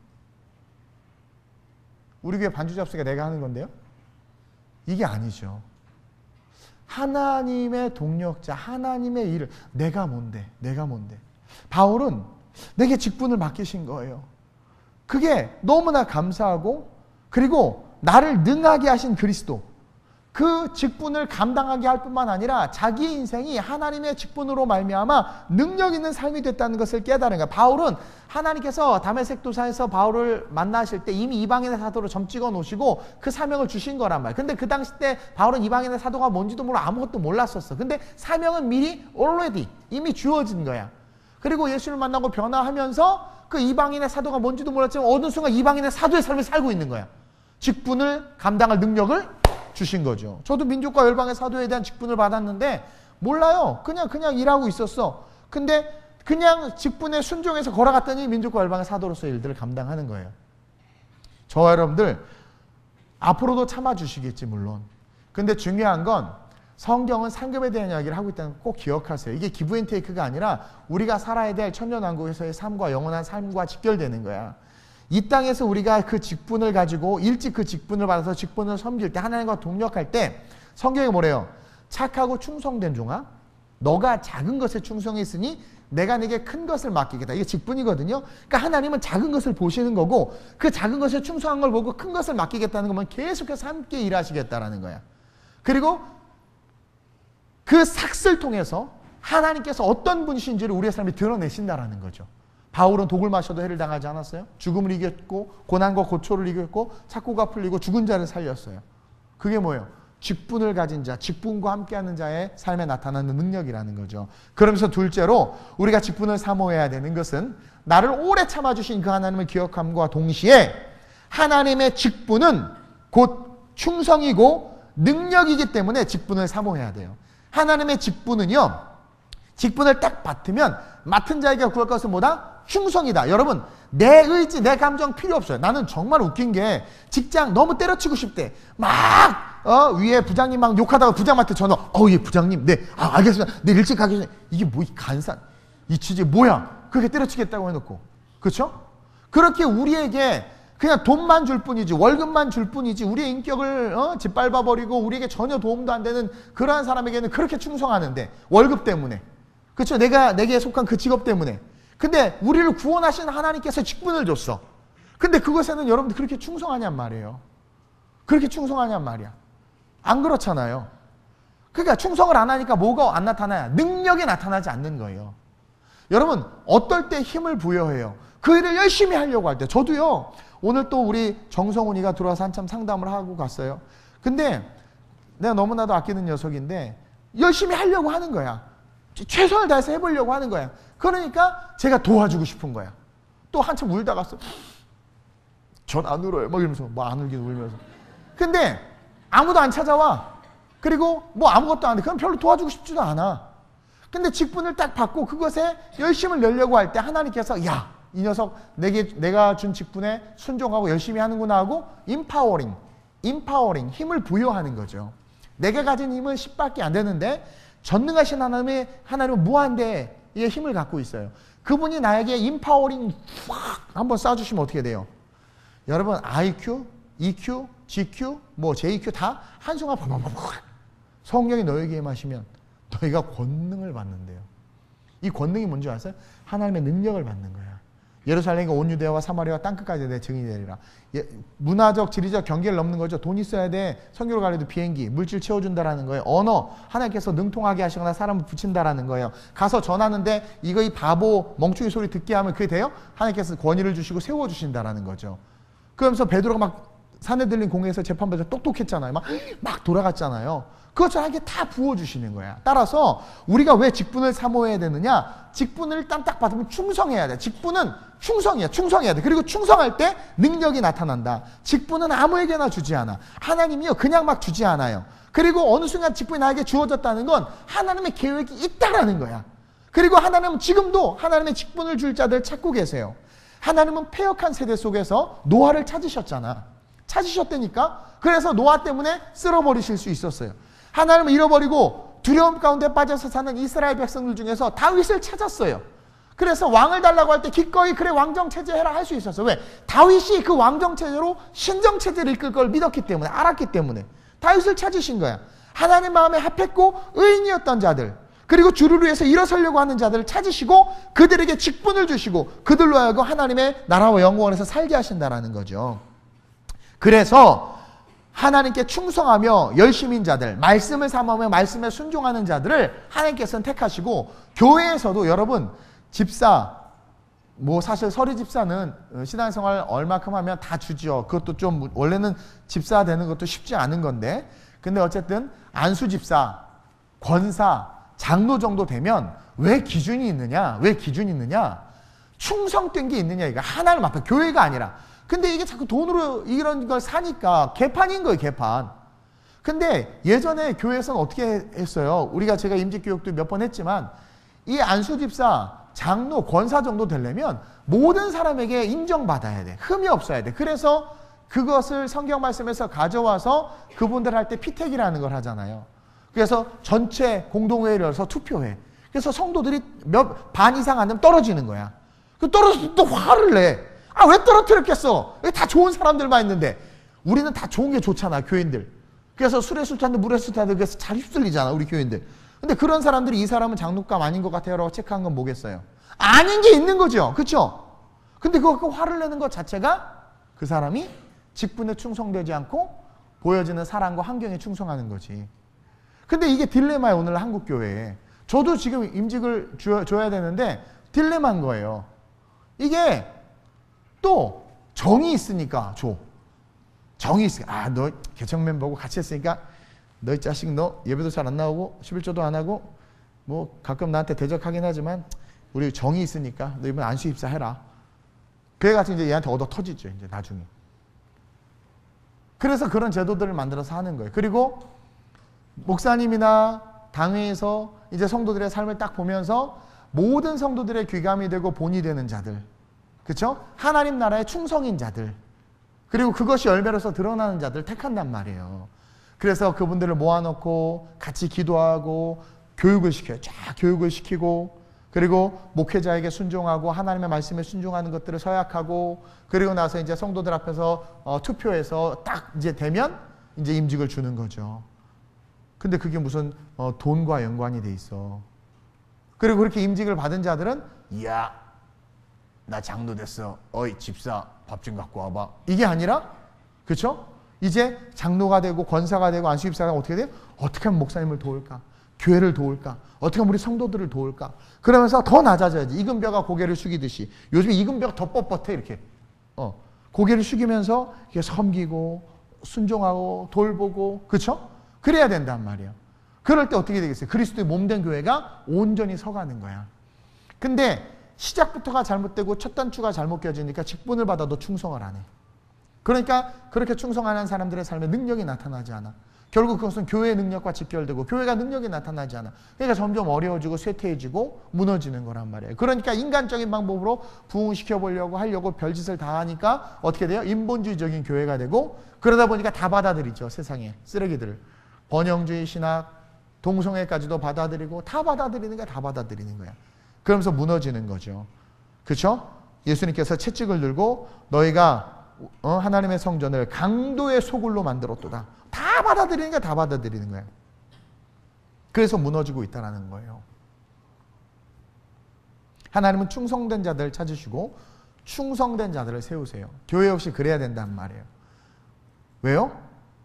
우리 교회 반주 잡수가 내가 하는 건데요? 이게 아니죠. 하나님의 동력자, 하나님의 일을 내가 뭔데? 내가 뭔데? 바울은 내게 직분을 맡기신 거예요. 그게 너무나 감사하고, 그리고 나를 능하게 하신 그리스도, 그 직분을 감당하게 할 뿐만 아니라 자기의 인생이 하나님의 직분으로 말미암아 능력 있는 삶이 됐다는 것을 깨달은 거야. 바울은 하나님께서 다메섹 도사에서 바울을 만나실 때 이미 이방인의 사도로 점 찍어 놓으시고 그 사명을 주신 거란 말이야. 근데 그 당시 때 바울은 이방인의 사도가 뭔지도 모르고 아무것도 몰랐었어. 근데 사명은 미리 already 이미 주어진 거야. 그리고 예수를 만나고 변화하면서 그 이방인의 사도가 뭔지도 몰랐지만 어느 순간 이방인의 사도의 삶을 살고 있는 거야. 직분을 감당할 능력을 주신 거죠. 저도 민족과 열방의 사도에 대한 직분을 받았는데 몰라요. 그냥 그냥 일하고 있었어. 근데 그냥 직분에 순종해서 걸어갔더니 민족과 열방의 사도로서의 일들을 감당하는 거예요. 저와 여러분들 앞으로도 참아주시겠지 물론. 근데 중요한 건 성경은 상급에 대한 이야기를 하고 있다는 걸 꼭 기억하세요. 이게 기브앤테이크가 아니라 우리가 살아야 될 천년왕국에서의 삶과 영원한 삶과 직결되는 거야. 이 땅에서 우리가 그 직분을 가지고 일찍 그 직분을 받아서 직분을 섬길 때 하나님과 동력할 때 성경이 뭐래요? 착하고 충성된 종아 너가 작은 것에 충성했으니 내가 네게 큰 것을 맡기겠다. 이게 직분이거든요. 그러니까 하나님은 작은 것을 보시는 거고 그 작은 것에 충성한 걸 보고 큰 것을 맡기겠다는 거면 계속해서 함께 일하시겠다라는 거야. 그리고 그 삭슬 통해서 하나님께서 어떤 분이신지를 우리의 삶에 드러내신다라는 거죠. 바울은 독을 마셔도 해를 당하지 않았어요. 죽음을 이겼고 고난과 고초를 이겼고 착고가 풀리고 죽은 자를 살렸어요. 그게 뭐예요? 직분을 가진 자, 직분과 함께하는 자의 삶에 나타나는 능력이라는 거죠. 그러면서 둘째로 우리가 직분을 사모해야 되는 것은 나를 오래 참아주신 그 하나님을 기억함과 동시에 하나님의 직분은 곧 충성이고 능력이기 때문에 직분을 사모해야 돼요. 하나님의 직분은요, 직분을 딱 맡으면 맡은 자에게 구할 것은 뭐다? 충성이다. 여러분, 내 의지, 내 감정 필요 없어요. 나는 정말 웃긴 게 직장 너무 때려치고 싶대. 막 어, 위에 부장님 막 욕하다가 부장한테 전화. 어, 예, 부장님. 네, 아, 알겠습니다. 네, 일찍 가겠습니다. 이게 뭐, 이 간산. 이 취지 뭐야? 그렇게 때려치겠다고 해놓고. 그렇죠? 그렇게 우리에게 그냥 돈만 줄 뿐이지, 월급만 줄 뿐이지, 우리의 인격을 어, 짓밟아버리고 우리에게 전혀 도움도 안 되는 그러한 사람에게는 그렇게 충성하는데, 월급 때문에. 그렇죠? 내가, 내게 속한 그 직업 때문에. 근데 우리를 구원하신 하나님께서 직분을 줬어. 근데 그것에는 여러분들 그렇게 충성하냔 말이에요. 그렇게 충성하냔 말이야. 안 그렇잖아요. 그러니까 충성을 안 하니까 뭐가 안 나타나요? 능력이 나타나지 않는 거예요. 여러분, 어떨 때 힘을 부여해요? 그 일을 열심히 하려고 할 때. 저도요, 오늘 또 우리 정성훈이가 들어와서 한참 상담을 하고 갔어요. 근데 내가 너무나도 아끼는 녀석인데 열심히 하려고 하는 거야. 최선을 다해서 해보려고 하는 거야. 그러니까 제가 도와주고 싶은 거야. 또 한참 울다 갔어. 전 안 울어요. 막 이러면서. 뭐 안 울긴 울면서. 근데 아무도 안 찾아와. 그리고 뭐 아무것도 안 돼. 그럼 별로 도와주고 싶지도 않아. 근데 직분을 딱 받고 그것에 열심을 내려고 할 때 하나님께서 야, 이 녀석 내게, 내가 준 직분에 순종하고 열심히 하는구나 하고 임파워링, 임파워링, 힘을 부여하는 거죠. 내가 가진 힘은 십밖에 안 되는데 전능하신 하나님의, 하나님은 무한대의 힘을 갖고 있어요. 그분이 나에게 임파워링 확 한번 쏴주시면 어떻게 돼요? 여러분, 아이큐, 이큐, 지큐, 뭐 제이큐 다 한순간 팍팍팍팍 성령이 너에게 임하시면 너희가 권능을 받는데요. 이 권능이 뭔지 아세요? 하나님의 능력을 받는 거야. 예루살렘과 온 유대와 사마리아와 땅끝까지 내 증인이 되리라. 예, 문화적, 지리적 경계를 넘는 거죠. 돈 있어야 돼. 선교를 가려도 비행기, 물질 채워준다라는 거예요. 언어, 하나님께서 능통하게 하시거나 사람을 붙인다라는 거예요. 가서 전하는데 이거 이 바보, 멍충이 소리 듣게 하면 그게 돼요? 하나님께서 권위를 주시고 세워주신다라는 거죠. 그러면서 베드로가 막 산에 들린 공회에서 재판받아서 똑똑했잖아요. 막, 막 돌아갔잖아요. 그것처럼 하게 다 부어주시는 거야. 따라서 우리가 왜 직분을 사모해야 되느냐? 직분을 일단 딱 받으면 충성해야 돼. 직분은 충성이야. 충성해야 돼. 그리고 충성할 때 능력이 나타난다. 직분은 아무에게나 주지 않아. 하나님이요, 그냥 막 주지 않아요. 그리고 어느 순간 직분이 나에게 주어졌다는 건 하나님의 계획이 있다라는 거야. 그리고 하나님은 지금도 하나님의 직분을 줄 자들 찾고 계세요. 하나님은 패역한 세대 속에서 노아를 찾으셨잖아. 찾으셨다니까? 그래서 노아 때문에 쓸어버리실 수 있었어요. 하나님을 잃어버리고 두려움 가운데 빠져서 사는 이스라엘 백성들 중에서 다윗을 찾았어요. 그래서 왕을 달라고 할 때 기꺼이 그래 왕정체제 해라 할 수 있었어요. 왜? 다윗이 그 왕정체제로 신정체제를 이끌 걸 믿었기 때문에, 알았기 때문에 다윗을 찾으신 거야. 하나님 마음에 합했고 의인이었던 자들, 그리고 주를 위해서 일어서려고 하는 자들을 찾으시고 그들에게 직분을 주시고 그들로 하여금 하나님의 나라와 영원에서 살게 하신다라는 거죠. 그래서 하나님께 충성하며 열심인 자들, 말씀을 사모하며 말씀에 순종하는 자들을 하나님께서는 택하시고, 교회에서도 여러분 집사, 뭐 사실 서리 집사는 신앙생활 얼마큼 하면 다 주죠. 그것도 좀 원래는 집사 되는 것도 쉽지 않은 건데, 근데 어쨌든 안수 집사, 권사, 장로 정도 되면 왜 기준이 있느냐? 왜 기준이 있느냐? 충성된 게 있느냐 이거. 하나님 앞에, 교회가 아니라. 근데 이게 자꾸 돈으로 이런 걸 사니까 개판인 거예요, 개판. 근데 예전에 교회에서는 어떻게 했어요? 우리가 제가 임직교육도 몇 번 했지만 이 안수집사, 장로, 권사 정도 되려면 모든 사람에게 인정받아야 돼. 흠이 없어야 돼. 그래서 그것을 성경 말씀에서 가져와서 그분들 할 때 피택이라는 걸 하잖아요. 그래서 전체 공동회의를 열어서 투표해. 그래서 성도들이 몇 반 이상 안 되면 떨어지는 거야. 그 떨어져서 또 화를 내. 아, 왜 떨어뜨렸겠어? 여기 다 좋은 사람들만 있는데. 우리는 다 좋은 게 좋잖아, 교인들. 그래서 술에 술 탄들, 물에 술 탄들, 그래서 잘 휩쓸리잖아, 우리 교인들. 근데 그런 사람들이 이 사람은 장로감 아닌 것 같아요 라고 체크한 건 뭐겠어요? 아닌 게 있는 거죠. 그렇죠? 근데 그거 화를 내는 것 자체가 그 사람이 직분에 충성되지 않고 보여지는 사랑과 환경에 충성하는 거지. 근데 이게 딜레마예요, 오늘 한국 교회에. 저도 지금 임직을 줘, 줘야 되는데 딜레마인 거예요. 이게 또 정이 있으니까 줘. 정이 있으니까. 아, 너 개척 멤버고 같이 했으니까 너 이 자식 너 예배도 잘 안 나오고 십일조도 안 하고 뭐 가끔 나한테 대적하긴 하지만 우리 정이 있으니까 너 이번 안수 입사해라. 그래가지고 이제 얘한테 얻어 터지죠, 이제 나중에. 그래서 그런 제도들을 만들어서 하는 거예요. 그리고 목사님이나 당회에서 이제 성도들의 삶을 딱 보면서 모든 성도들의 귀감이 되고 본이 되는 자들, 그렇죠? 하나님 나라의 충성인 자들, 그리고 그것이 열매로서 드러나는 자들 택한단 말이에요. 그래서 그분들을 모아놓고 같이 기도하고 교육을 시켜요. 쫙 교육을 시키고, 그리고 목회자에게 순종하고 하나님의 말씀에 순종하는 것들을 서약하고, 그리고 나서 이제 성도들 앞에서 어, 투표해서 딱 이제 되면 이제 임직을 주는 거죠. 근데 그게 무슨 어, 돈과 연관이 돼 있어. 그리고 그렇게 임직을 받은 자들은 이야, 나 장로 됐어. 어이 집사 밥 좀 갖고 와봐. 이게 아니라, 그렇죠? 이제 장로가 되고 권사가 되고 안수집사가 어떻게 돼요? 어떻게 하면 목사님을 도울까? 교회를 도울까? 어떻게 하면 우리 성도들을 도울까? 그러면서 더 낮아져야지. 이근벼가 고개를 숙이듯이. 요즘에 이근벼가 더 뻣뻣해 이렇게. 어, 고개를 숙이면서 이렇게 섬기고 순종하고 돌보고, 그렇죠? 그래야 된단 말이에요. 그럴 때 어떻게 되겠어요? 그리스도의 몸된 교회가 온전히 서가는 거야. 근데 시작부터가 잘못되고 첫 단추가 잘못 껴지니까 직분을 받아도 충성을 안 해. 그러니까 그렇게 충성하는 사람들의 삶에 능력이 나타나지 않아. 결국 그것은 교회의 능력과 직결되고 교회가 능력이 나타나지 않아. 그러니까 점점 어려워지고 쇠퇴해지고 무너지는 거란 말이에요. 그러니까 인간적인 방법으로 부흥시켜 보려고 하려고 별짓을 다 하니까 어떻게 돼요? 인본주의적인 교회가 되고, 그러다 보니까 다 받아들이죠, 세상에 쓰레기들을. 번영주의 신학, 동성애까지도 받아들이고 다 받아들이는 거야, 다 받아들이는 거야. 그러면서 무너지는 거죠. 그렇죠? 예수님께서 채찍을 들고 너희가 어, 하나님의 성전을 강도의 소굴로 만들었도다. 다 받아들이는 거야, 다 받아들이는 거야. 그래서 무너지고 있다는 거예요. 하나님은 충성된 자들을 찾으시고 충성된 자들을 세우세요. 교회 역시 그래야 된단 말이에요. 왜요?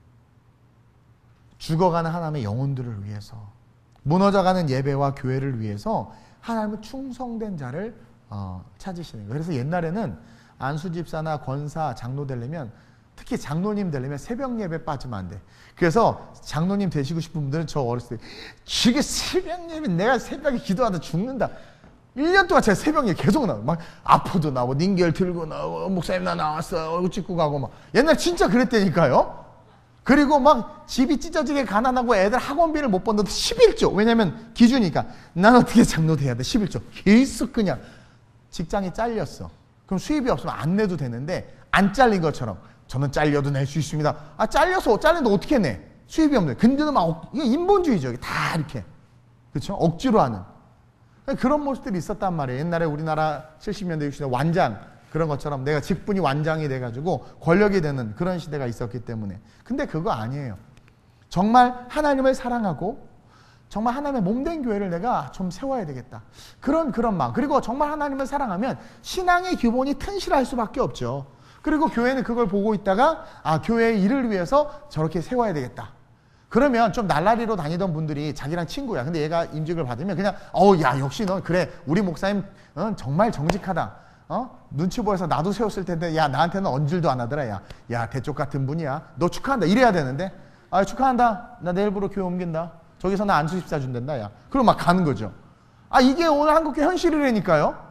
죽어가는 하나님의 영혼들을 위해서, 무너져가는 예배와 교회를 위해서 하나님은 충성된 자를 어, 찾으시는 거예요. 그래서 옛날에는 안수집사나 권사, 장로 되려면, 특히 장로님 되려면 새벽 예배 빠지면 안 돼. 그래서 장로님 되시고 싶은 분들은 저 어렸을 때 지금 새벽 예배, 내가 새벽에 기도하다 죽는다. 일 년 동안 제가 새벽 예배 계속 나와요. 막 아파도 나오고 닌겔 들고 나오고 목사님 나 나왔어 얼굴 찍고 가고 막. 옛날 진짜 그랬다니까요. 그리고 막 집이 찢어지게 가난하고 애들 학원비를 못 번다도 십일조. 왜냐면 기준이니까. 난 어떻게 장로 돼야 돼? 십일조. 계속 그냥. 직장이 잘렸어. 그럼 수입이 없으면 안 내도 되는데 안 잘린 것처럼 저는 잘려도 낼 수 있습니다. 아, 잘려서 잘렸는데 어떻게 내? 수입이 없네. 근데도 막 억, 이게 인본주의죠. 다 이렇게. 그렇죠? 억지로 하는. 그런 모습들이 있었단 말이에요. 옛날에 우리나라 칠십 년대, 육십 년대 완장 그런 것처럼 내가 직분이 완장이 돼가지고 권력이 되는 그런 시대가 있었기 때문에. 근데 그거 아니에요. 정말 하나님을 사랑하고 정말 하나님의 몸된 교회를 내가 좀 세워야 되겠다. 그런 그런 마음. 그리고 정말 하나님을 사랑하면 신앙의 기본이 튼실할 수밖에 없죠. 그리고 교회는 그걸 보고 있다가 아, 교회의 일을 위해서 저렇게 세워야 되겠다. 그러면 좀 날라리로 다니던 분들이 자기랑 친구야. 근데 얘가 임직을 받으면 그냥 어우, 야, 역시 넌 그래. 우리 목사님 어, 정말 정직하다. 어? 눈치 보여서 나도 세웠을 텐데 야, 나한테는 언질도 안 하더라. 야, 야, 대쪽 같은 분이야. 너 축하한다. 이래야 되는데 아, 축하한다. 나 내일부로 교회 옮긴다. 저기서 나 안수집사 준단다. 야. 그럼 막 가는 거죠. 아, 이게 오늘 한국의 현실이라니까요.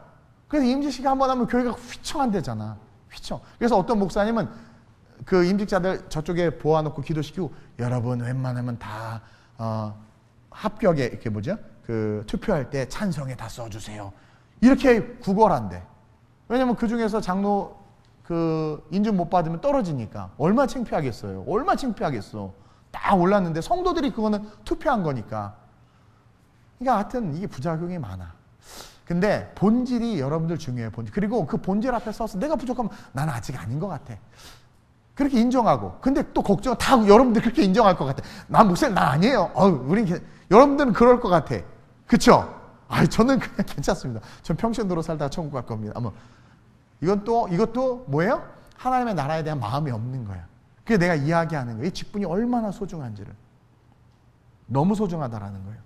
그래서 임직식 한번 하면 교회가 휘청한대잖아. 휘청. 그래서 어떤 목사님은 그 임직자들 저쪽에 모아놓고 기도시키고, 여러분 웬만하면 다 어, 합격에 이렇게 뭐죠? 그 투표할 때 찬성에 다 써주세요. 이렇게 구걸한대. 왜냐면 그 중에서 장로 그 인준 못 받으면 떨어지니까. 얼마 창피하겠어요. 얼마 창피하겠어. 딱 올랐는데 성도들이 그거는 투표한 거니까. 그러니까 하여튼 이게 부작용이 많아. 근데 본질이 여러분들 중요해요. 본질. 그리고 그 본질 앞에 서서 내가 부족하면 나는 아직 아닌 것 같아. 그렇게 인정하고. 근데 또 걱정, 다 여러분들 그렇게 인정할 것 같아. 난 목사님, 나 아니에요. 어우, 우린, 여러분들은 그럴 것 같아. 그쵸? 아, 저는 그냥 괜찮습니다. 전 평신도로 살다가 천국 갈 겁니다. 아마 이건 또, 이것도 뭐예요? 하나님의 나라에 대한 마음이 없는 거야. 그게 내가 이야기하는 거예요. 이 직분이 얼마나 소중한지를. 너무 소중하다라는 거예요.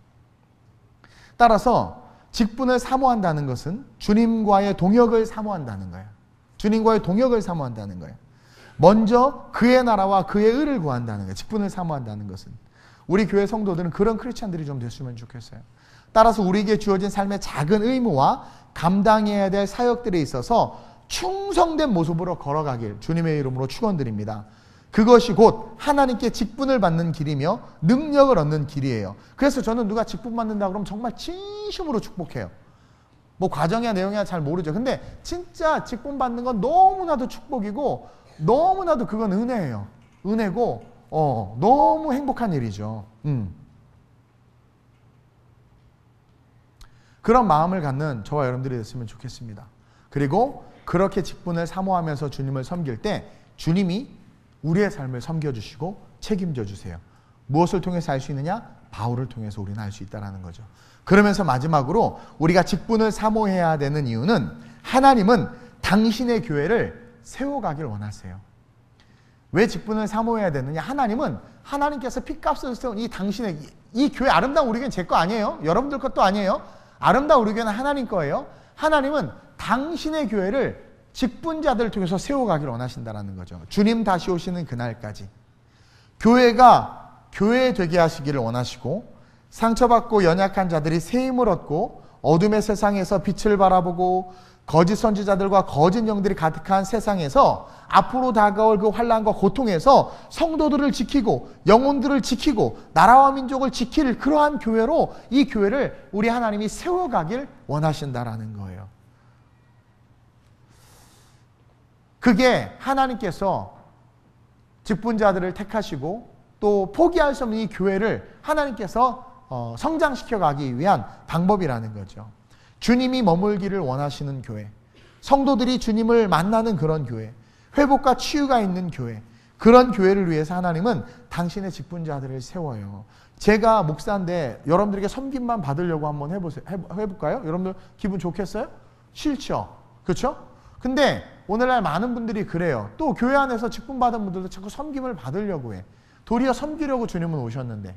따라서 직분을 사모한다는 것은 주님과의 동역을 사모한다는 거예요. 주님과의 동역을 사모한다는 거예요. 먼저 그의 나라와 그의 의를 구한다는 거예요. 직분을 사모한다는 것은. 우리 교회 성도들은 그런 크리스찬들이 좀 됐으면 좋겠어요. 따라서 우리에게 주어진 삶의 작은 의무와 감당해야 될 사역들에 있어서 충성된 모습으로 걸어가길 주님의 이름으로 축원드립니다. 그것이 곧 하나님께 직분을 받는 길이며 능력을 얻는 길이에요. 그래서 저는 누가 직분 받는다 그러면 정말 진심으로 축복해요. 뭐 과정이야 내용이야 잘 모르죠. 근데 진짜 직분 받는 건 너무나도 축복이고 너무나도 그건 은혜예요. 은혜고 어, 너무 행복한 일이죠. 음. 그런 마음을 갖는 저와 여러분들이 됐으면 좋겠습니다. 그리고 그렇게 직분을 사모하면서 주님을 섬길 때 주님이 우리의 삶을 섬겨주시고 책임져 주세요. 무엇을 통해서 알 수 있느냐? 바울을 통해서 우리는 알 수 있다는 거죠. 그러면서 마지막으로 우리가 직분을 사모해야 되는 이유는 하나님은 당신의 교회를 세워가길 원하세요. 왜 직분을 사모해야 되느냐? 하나님은 하나님께서 핏값을 세운 이 당신의 이, 이 교회 아름다운 우리 교회는 제 거 아니에요. 여러분들 것도 아니에요. 아름다운 우리 교회는 하나님 거예요. 하나님은 당신의 교회를 직분자들을 통해서 세워가길 원하신다는 거죠. 주님 다시 오시는 그날까지 교회가 교회 되게 하시기를 원하시고 상처받고 연약한 자들이 새 힘을 얻고 어둠의 세상에서 빛을 바라보고 거짓 선지자들과 거짓 영들이 가득한 세상에서 앞으로 다가올 그 환난과 고통에서 성도들을 지키고 영혼들을 지키고 나라와 민족을 지킬 그러한 교회로 이 교회를 우리 하나님이 세워가길 원하신다라는 거예요. 그게 하나님께서 직분자들을 택하시고 또 포기할 수 없는 이 교회를 하나님께서 어, 성장시켜 가기 위한 방법이라는 거죠. 주님이 머물기를 원하시는 교회, 성도들이 주님을 만나는 그런 교회, 회복과 치유가 있는 교회, 그런 교회를 위해서 하나님은 당신의 직분자들을 세워요. 제가 목사인데 여러분들에게 섬김만 받으려고 한번 해보세요. 해볼까요? 여러분들 기분 좋겠어요? 싫죠? 그렇죠? 근데 오늘날 많은 분들이 그래요. 또 교회 안에서 직분 받은 분들도 자꾸 섬김을 받으려고 해. 도리어 섬기려고 주님은 오셨는데.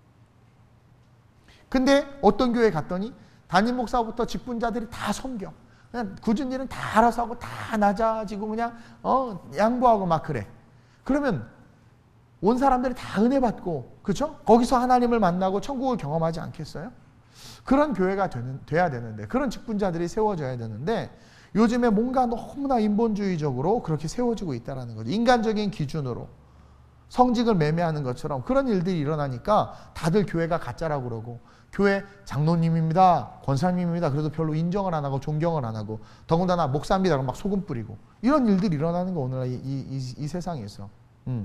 근데 어떤 교회 갔더니 담임 목사부터 직분자들이 다 섬겨. 그냥 굳은 일은 다 알아서 하고 다 낮아지고 그냥 어 양보하고 막 그래. 그러면 온 사람들이 다 은혜 받고 그렇죠? 거기서 하나님을 만나고 천국을 경험하지 않겠어요? 그런 교회가 되는, 돼야 되는데 그런 직분자들이 세워져야 되는데 요즘에 뭔가 너무나 인본주의적으로 그렇게 세워지고 있다는 거죠. 인간적인 기준으로 성직을 매매하는 것처럼 그런 일들이 일어나니까 다들 교회가 가짜라고 그러고 교회 장로님입니다, 권사님입니다. 그래도 별로 인정을 안 하고 존경을 안 하고 더군다나 목사입니다. 그럼 막 소금 뿌리고 이런 일들이 일어나는 거 오늘날 이, 이, 이, 이 세상에서. 음.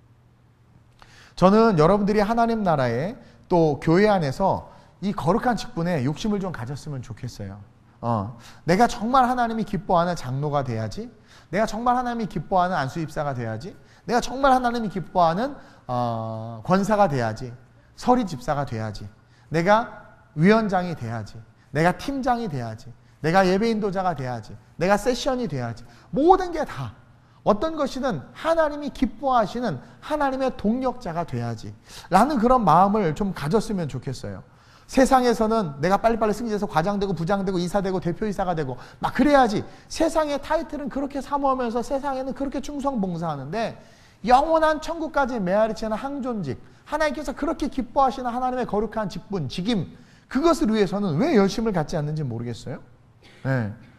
저는 여러분들이 하나님 나라에 또 교회 안에서 이 거룩한 직분에 욕심을 좀 가졌으면 좋겠어요. 어, 내가 정말 하나님이 기뻐하는 장로가 돼야지. 내가 정말 하나님이 기뻐하는 안수입사가 돼야지. 내가 정말 하나님이 기뻐하는 어, 권사가 돼야지. 서리 집사가 돼야지. 내가 위원장이 돼야지. 내가 팀장이 돼야지. 내가 예배 인도자가 돼야지. 내가 세션이 돼야지. 모든 게 다 어떤 것이든 하나님이 기뻐하시는 하나님의 동력자가 돼야지 라는 그런 마음을 좀 가졌으면 좋겠어요. 세상에서는 내가 빨리빨리 승진해서 과장되고 부장되고 이사되고 대표이사가 되고 막 그래야지. 세상의 타이틀은 그렇게 사모하면서 세상에는 그렇게 충성봉사하는데 영원한 천국까지 메아리치는 항존직, 하나님께서 그렇게 기뻐하시는 하나님의 거룩한 직분, 직임, 그것을 위해서는 왜 열심을 갖지 않는지 모르겠어요. 네.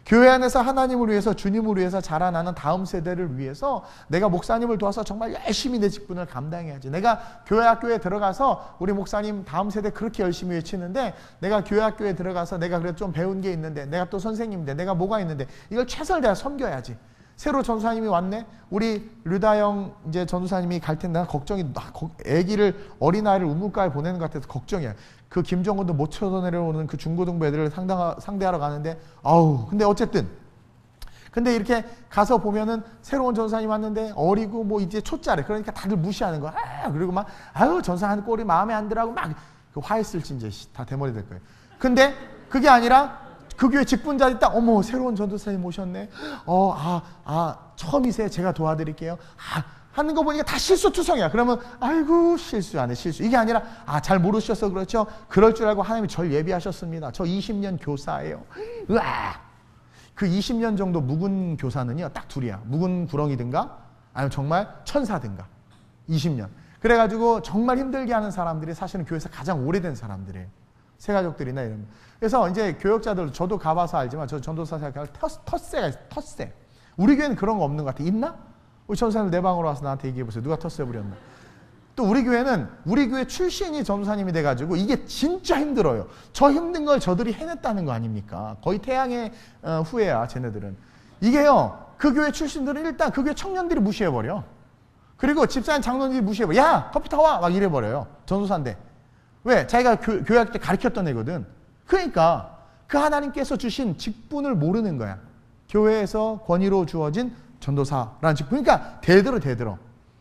교회 안에서 하나님을 위해서, 주님을 위해서 자라나는 다음 세대를 위해서 내가 목사님을 도와서 정말 열심히 내 직분을 감당해야지. 내가 교회 학교에 들어가서 우리 목사님 다음 세대 그렇게 열심히 외치는데, 내가 교회 학교에 들어가서 내가 그래도 좀 배운 게 있는데, 내가 또 선생님인데, 내가 뭐가 있는데, 이걸 최선을 다해 섬겨야지. 새로 전도사님이 왔네? 우리 류다영 이제 전도사님이 갈 텐데, 난 걱정이, 애기를, 어린아이를 우물가에 보내는 것 같아서 걱정이야. 그 김정은도 못 쳐내려오는 그 중고등부 애들을 상당, 상대하러 가는데, 아우, 근데 어쨌든. 근데 이렇게 가서 보면은 새로운 전사님 왔는데 어리고 뭐 이제 초짜래. 그러니까 다들 무시하는 거야. 아, 그리고 막, 아유, 전사하는 꼴이 마음에 안 들어하고 막 그 화했을지 이제 다 대머리 될 거예요. 근데 그게 아니라 그 교회 직분자들이 딱, 어머, 새로운 전도사님 오셨네. 어, 아, 아, 처음이세요. 제가 도와드릴게요. 아, 하는 거 보니까 다 실수투성이야. 그러면 아이고 실수 안 해 실수. 이게 아니라 아, 잘 모르셔서 그렇죠. 그럴 줄 알고 하나님이 절 예비하셨습니다. 저 이십 년 교사예요. 으아! 그 이십 년 정도 묵은 교사는요 딱 둘이야. 묵은 구렁이든가 아니면 정말 천사든가. 이십 년. 그래가지고 정말 힘들게 하는 사람들이 사실은 교회에서 가장 오래된 사람들이에요. 새가족들이나 이런. 그래서 이제 교역자들, 저도 가봐서 알지만 저 전도사 생각하면 텃세가 있어요. 텃세. 우리 교회는 그런 거 없는 것 같아. 있나? 우리 전사님 내 방으로 와서 나한테 얘기해보세요. 누가 텃세 부렸나? 또 우리 교회는 우리 교회 출신이 전도사님이 돼가지고 이게 진짜 힘들어요. 저 힘든 걸 저들이 해냈다는 거 아닙니까? 거의 태양의 어, 후예야 쟤네들은. 이게요, 그 교회 출신들은 일단 그 교회 청년들이 무시해버려. 그리고 집사님 장로님들이 무시해버려. 야, 커피 타와! 막 이래버려요. 전도사인데. 왜? 자기가 교, 교회할 때 가르쳤던 애거든. 그러니까 그 하나님께서 주신 직분을 모르는 거야. 교회에서 권위로 주어진 전도사라는 직분. 그러니까 대들어 대들어.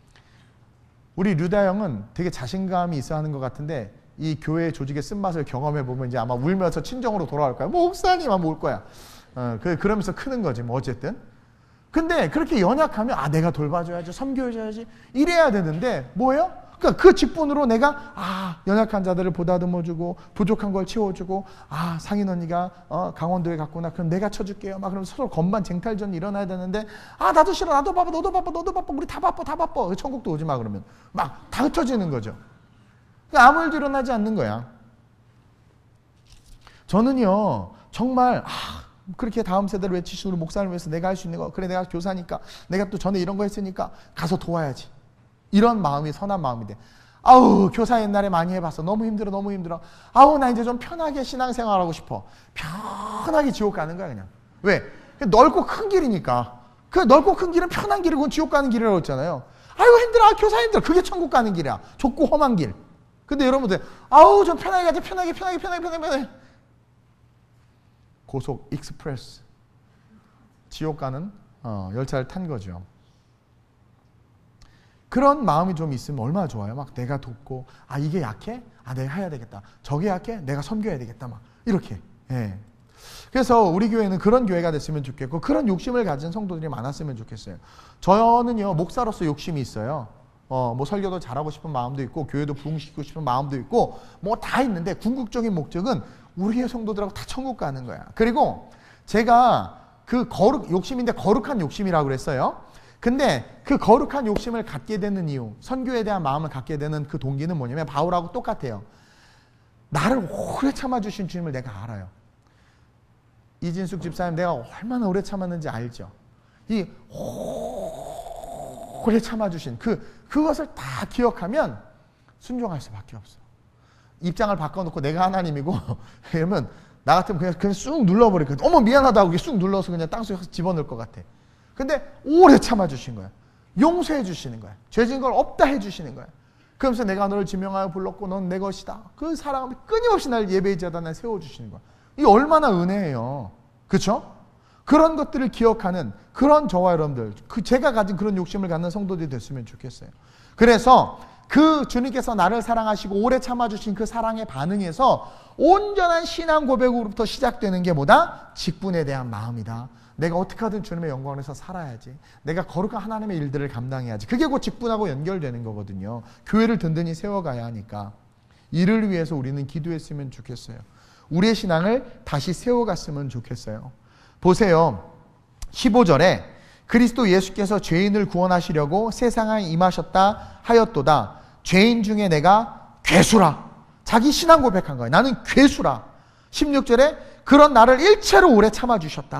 우리 류다영은 되게 자신감이 있어 하는 것 같은데, 이 교회 조직의 쓴맛을 경험해보면 이제 아마 울면서 친정으로 돌아갈 거야. 목사님 하면 올 거야. 어, 그, 그러면서 크는 거지 뭐 어쨌든. 근데 그렇게 연약하면 아, 내가 돌봐줘야지, 섬겨줘야지 이래야 되는데 뭐예요? 그러니까 그 직분으로 내가 아, 연약한 자들을 보다듬어주고 부족한 걸 채워주고, 아, 상인 언니가 어, 강원도에 갔구나, 그럼 내가 쳐줄게요. 막 그러면 서로 건반 쟁탈전이 일어나야 되는데, 아, 나도 싫어, 나도 바빠, 너도 바빠, 너도 바빠, 우리 다 바빠, 다 바빠. 천국도 오지 마 그러면 막 다 흩어지는 거죠. 그러니까 아무 일도 일어나지 않는 거야. 저는요 정말 아, 그렇게 다음 세대를 외치시는 우리 목사를 위해서 내가 할 수 있는 거, 그래 내가 교사니까 내가 또 전에 이런 거 했으니까 가서 도와야지. 이런 마음이 선한 마음인데, 아우, 교사 옛날에 많이 해봤어. 너무 힘들어, 너무 힘들어. 아우, 나 이제 좀 편하게 신앙생활하고 싶어. 편하게 지옥 가는 거야 그냥. 왜? 넓고 큰 길이니까. 그 넓고 큰 길은 편한 길이고 그건 지옥 가는 길이라고 했잖아요. 아유, 힘들어, 교사 힘들어. 그게 천국 가는 길이야. 좁고 험한 길. 근데 여러분들, 아우, 좀 편하게 가자, 편하게, 편하게, 편하게, 편하게, 편하게. 고속 익스프레스. 지옥 가는 어, 열차를 탄 거죠. 그런 마음이 좀 있으면 얼마나 좋아요. 막 내가 돕고, 아, 이게 약해? 아, 내가 해야 되겠다. 저게 약해? 내가 섬겨야 되겠다. 막 이렇게. 예. 그래서 우리 교회는 그런 교회가 됐으면 좋겠고, 그런 욕심을 가진 성도들이 많았으면 좋겠어요. 저는요 목사로서 욕심이 있어요. 어, 뭐 설교도 잘하고 싶은 마음도 있고, 교회도 부흥시키고 싶은 마음도 있고, 뭐 다 있는데 궁극적인 목적은 우리의 성도들하고 다 천국 가는 거야. 그리고 제가 그 거룩 욕심인데 거룩한 욕심이라고 그랬어요. 근데 그 거룩한 욕심을 갖게 되는 이유, 선교에 대한 마음을 갖게 되는 그 동기는 뭐냐면 바울하고 똑같아요. 나를 오래 참아주신 주님을 내가 알아요. 이진숙 집사님 내가 얼마나 오래 참았는지 알죠. 이 오래 참아주신 그, 그것을 다 기억하면 순종할 수밖에 없어. 입장을 바꿔놓고 내가 하나님이고 이러면 나 같으면 그냥, 그냥 쑥 눌러버리거든. 어머, 미안하다고 쑥 눌러서 그냥 땅속에 집어넣을 것 같아. 근데 오래 참아주신 거야. 용서해 주시는 거야. 죄진 걸 없다 해주시는 거야. 그러면서 내가 너를 지명하여 불렀고 넌 내 것이다. 그 사랑이 끊임없이 날 예배자다 날 세워주시는 거야. 이게 얼마나 은혜예요. 그렇죠? 그런 것들을 기억하는 그런 저와 여러분들, 그 제가 가진 그런 욕심을 갖는 성도들이 됐으면 좋겠어요. 그래서 그 주님께서 나를 사랑하시고 오래 참아주신 그 사랑의 반응에서 온전한 신앙 고백으로부터 시작되는 게 뭐다? 직분에 대한 마음이다. 내가 어떻게 하든 주님의 영광에서 살아야지. 내가 거룩한 하나님의 일들을 감당해야지. 그게 곧 직분하고 연결되는 거거든요. 교회를 든든히 세워가야 하니까. 이를 위해서 우리는 기도했으면 좋겠어요. 우리의 신앙을 다시 세워갔으면 좋겠어요. 보세요. 십오 절에 그리스도 예수께서 죄인을 구원하시려고 세상에 임하셨다 하였도다. 죄인 중에 내가 괴수라. 자기 신앙 고백한 거예요. 나는 괴수라. 십육 절에 그런 나를 일체로 오래 참아주셨다.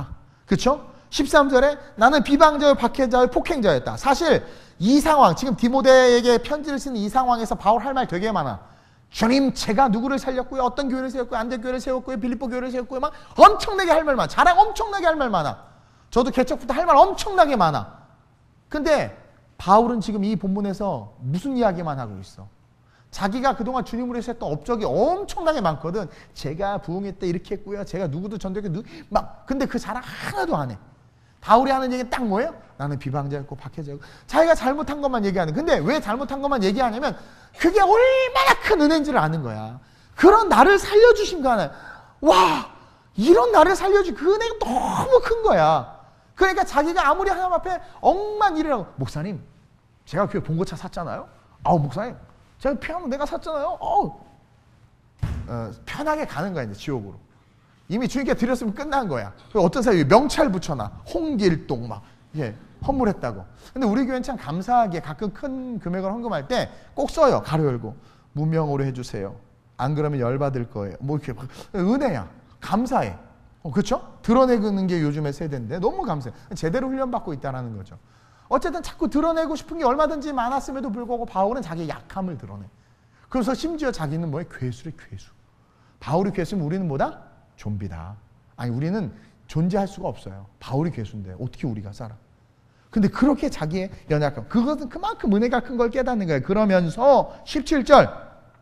그쵸? 십삼 절에 나는 비방자요, 박해자요, 폭행자였다. 사실 이 상황, 지금 디모데에게 편지를 쓰는 이 상황에서 바울 할 말 되게 많아. 주님, 제가 누구를 살렸고요, 어떤 교회를 세웠고요, 안대교회를 세웠고요, 빌립보 교회를 세웠고요, 막 엄청나게 할 말 많아. 자랑 엄청나게 할 말 많아. 저도 개척부터 할 말 엄청나게 많아. 근데 바울은 지금 이 본문에서 무슨 이야기만 하고 있어? 자기가 그동안 주님으로 해서 했던 업적이 엄청나게 많거든. 제가 부흥회 때 이렇게 했고요, 제가 누구도 전도했고 누... 막 근데 그 자랑 하나도 안 해. 바울이 하는 얘기는 딱 뭐예요? 나는 비방자였고 박해자였고, 자기가 잘못한 것만 얘기하는. 근데 왜 잘못한 것만 얘기하냐면 그게 얼마나 큰 은혜인지를 아는 거야. 그런 나를 살려주신 거 하나. 와, 이런 나를 살려준 그 은혜가 너무 큰 거야. 그러니까 자기가 아무리 하나님 앞에 억만 일을 하고, 목사님 제가 교회 봉고차 샀잖아요. 아우 목사님 제가 피아노 내가 샀잖아요. 어우. 어, 편하게 가는 거야 이제 지옥으로. 이미 주님께 드렸으면 끝난 거야. 어떤 사람이 명찰 붙여놔. 홍길동 막 예, 헌물했다고. 근데 우리 교회는 참 감사하게 가끔 큰 금액을 헌금할 때 꼭 써요. 가로 열고 무명으로 해주세요. 안 그러면 열받을 거예요. 뭐 이렇게 은혜야. 감사해. 어, 그렇죠? 드러내는 게 요즘의 세대인데 너무 감사해. 제대로 훈련받고 있다는 거죠. 어쨌든 자꾸 드러내고 싶은 게 얼마든지 많았음에도 불구하고 바울은 자기의 약함을 드러내. 그래서 심지어 자기는 뭐예요? 괴수래, 괴수. 바울이 괴수면 우리는 뭐다? 좀비다. 아니 우리는 존재할 수가 없어요. 바울이 괴수인데 어떻게 우리가 살아? 근데 그렇게 자기의 연약함, 그것은 그만큼 은혜가 큰 걸 깨닫는 거예요. 그러면서 십칠 절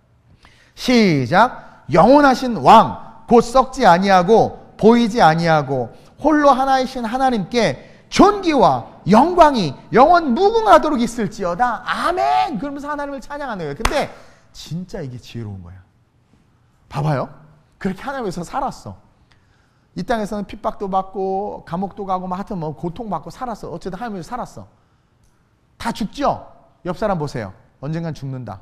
시작. 영원하신 왕 곧 썩지 아니하고 보이지 아니하고 홀로 하나이신 하나님께 존귀와 영광이 영원 무궁하도록 있을지어다. 아멘. 그러면서 하나님을 찬양하는 거예요. 근데 진짜 이게 지혜로운 거야. 봐봐요. 그렇게 하나님에서 살았어. 이 땅에서는 핍박도 받고 감옥도 가고 막 하여튼 뭐 고통받고 살았어. 어쨌든 하나님에서 살았어. 다 죽죠? 옆 사람 보세요. 언젠간 죽는다.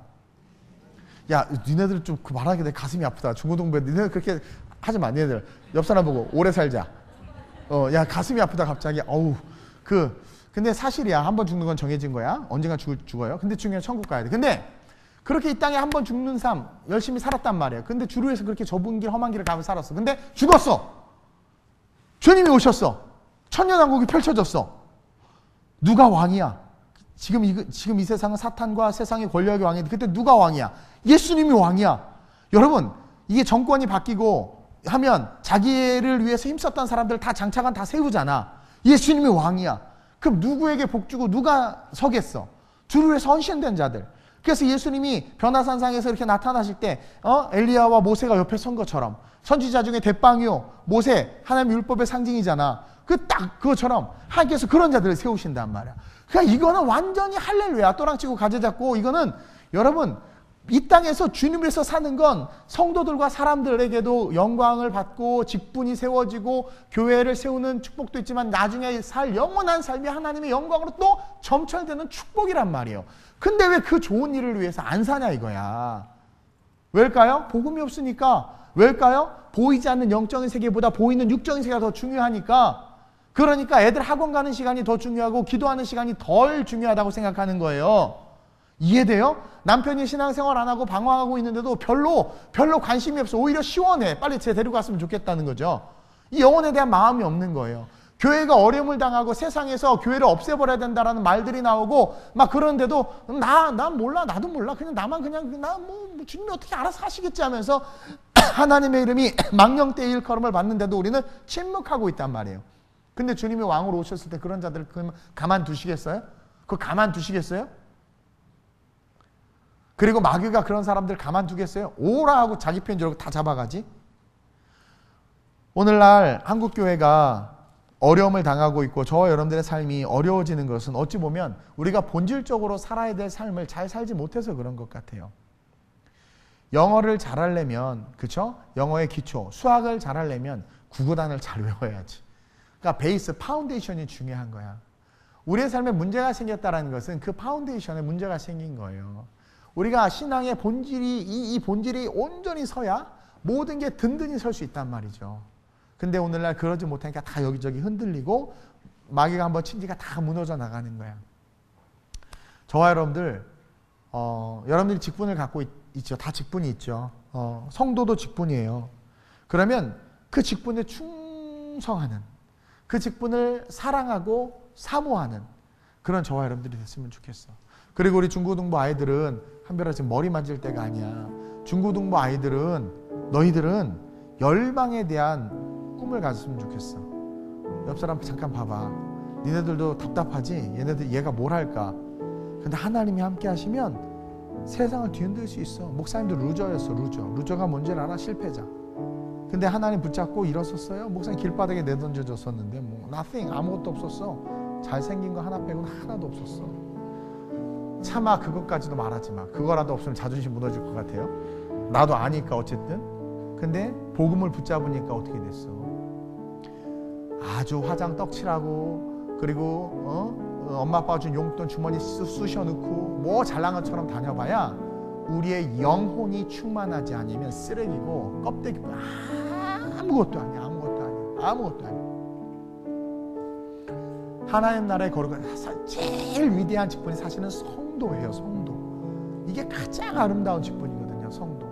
야, 니네들 좀 말하게 내 가슴이 아프다. 중고등부에 니네들 그렇게 하지 마. 니네들 옆 사람 보고 오래 살자. 어, 야, 가슴이 아프다 갑자기. 어우, 그 근데 사실이야. 한 번 죽는 건 정해진 거야. 언젠가 죽, 죽어요. 근데 중요한 천국 가야 돼. 근데 그렇게 이 땅에 한 번 죽는 삶 열심히 살았단 말이에요. 근데 주를 위해서 그렇게 좁은 길 험한 길을 가며 살았어. 근데 죽었어. 주님이 오셨어. 천년왕국이 펼쳐졌어. 누가 왕이야? 지금 이, 지금 이 세상은 사탄과 세상의 권력의 왕인데 그때 누가 왕이야? 예수님이 왕이야. 여러분, 이게 정권이 바뀌고 하면 자기를 위해서 힘썼던 사람들 다 장차관 다 세우잖아. 예수님이 왕이야. 그럼 누구에게 복주고 누가 서겠어? 주를 위해서 헌신된 자들. 그래서 예수님이 변화산상에서 이렇게 나타나실 때 어? 엘리야와 모세가 옆에 선 것처럼 선지자 중에 대빵요 모세 하나님 율법의 상징이잖아. 그 딱 그것처럼 하나님께서 그런 자들을 세우신단 말이야. 그러니까 이거는 완전히 할렐루야. 또랑치고 가재잡고 이거는 여러분 이 땅에서 주님에서 사는 건 성도들과 사람들에게도 영광을 받고 직분이 세워지고 교회를 세우는 축복도 있지만 나중에 살 영원한 삶이 하나님의 영광으로 또 점철되는 축복이란 말이에요. 근데 왜 그 좋은 일을 위해서 안 사냐 이거야. 왜일까요? 복음이 없으니까. 왜일까요? 보이지 않는 영적인 세계보다 보이는 육적인 세계가 더 중요하니까. 그러니까 애들 학원 가는 시간이 더 중요하고 기도하는 시간이 덜 중요하다고 생각하는 거예요. 이해돼요? 남편이 신앙생활 안 하고 방황하고 있는데도 별로 별로 관심이 없어. 오히려 시원해. 빨리 쟤 데리고 갔으면 좋겠다는 거죠. 이 영혼에 대한 마음이 없는 거예요. 교회가 어려움을 당하고 세상에서 교회를 없애버려야 된다라는 말들이 나오고 막 그런데도 나, 난 몰라. 나도 몰라. 그냥 나만 그냥 나 뭐 주님이 어떻게 알아서 하시겠지 하면서 하나님의 이름이 망령되이 일컬음을 받는데도 우리는 침묵하고 있단 말이에요. 근데 주님이 왕으로 오셨을 때 그런 자들을 가만두시겠어요? 그거 가만두시겠어요? 그리고 마귀가 그런 사람들 가만두겠어요? 오라 하고 자기 편 줄 알고 다 잡아가지? 오늘날 한국교회가 어려움을 당하고 있고 저와 여러분들의 삶이 어려워지는 것은 어찌 보면 우리가 본질적으로 살아야 될 삶을 잘 살지 못해서 그런 것 같아요. 영어를 잘하려면, 그쵸? 영어의 기초, 수학을 잘하려면 구구단을 잘 외워야지. 그러니까 베이스, 파운데이션이 중요한 거야. 우리의 삶에 문제가 생겼다는 것은 그 파운데이션에 문제가 생긴 거예요. 우리가 신앙의 본질이, 이, 이 본질이 온전히 서야 모든 게 든든히 설 수 있단 말이죠. 근데 오늘날 그러지 못하니까 다 여기저기 흔들리고 마귀가 한번 친지가 다 무너져 나가는 거야. 저와 여러분들, 어, 여러분들이 직분을 갖고 있, 있죠. 다 직분이 있죠. 어, 성도도 직분이에요. 그러면 그 직분에 충성하는, 그 직분을 사랑하고 사모하는 그런 저와 여러분들이 됐으면 좋겠어. 그리고 우리 중고등부 아이들은, 한별아 지금 머리 만질 때가 아니야. 중고등부 아이들은, 너희들은 열방에 대한 꿈을 가졌으면 좋겠어. 옆 사람 잠깐 봐봐. 니네들도 답답하지? 얘네들 얘가 뭘 할까? 근데 하나님이 함께 하시면 세상을 뒤흔들 수 있어. 목사님도 루저였어. 루저. 루저가 뭔지 알아? 실패자. 근데 하나님 붙잡고 일었었어요. 목사님 길바닥에 내던져졌었는데 뭐 nothing, 아무것도 없었어. 잘생긴 거 하나 빼고는 하나도 없었어. 차마 그것까지도 말하지 마. 그거라도 없으면 자존심 무너질 것 같아요. 나도 아니까 어쨌든. 근데 복음을 붙잡으니까 어떻게 됐어? 아주 화장 떡칠하고, 그리고 어? 엄마 아빠가 준 용돈 주머니 쑤셔 넣고 뭐 잘난 것처럼 다녀봐야 우리의 영혼이 충만하지 않으면 쓰레기고 껍데기 아무것도 아니야. 아무것도 아니야. 아무것도 아니야. 하나님 나라에 거룩한 제일 위대한 직분이 사실은 성도예요. 성도. 이게 가장 아름다운 직분이거든요. 성도.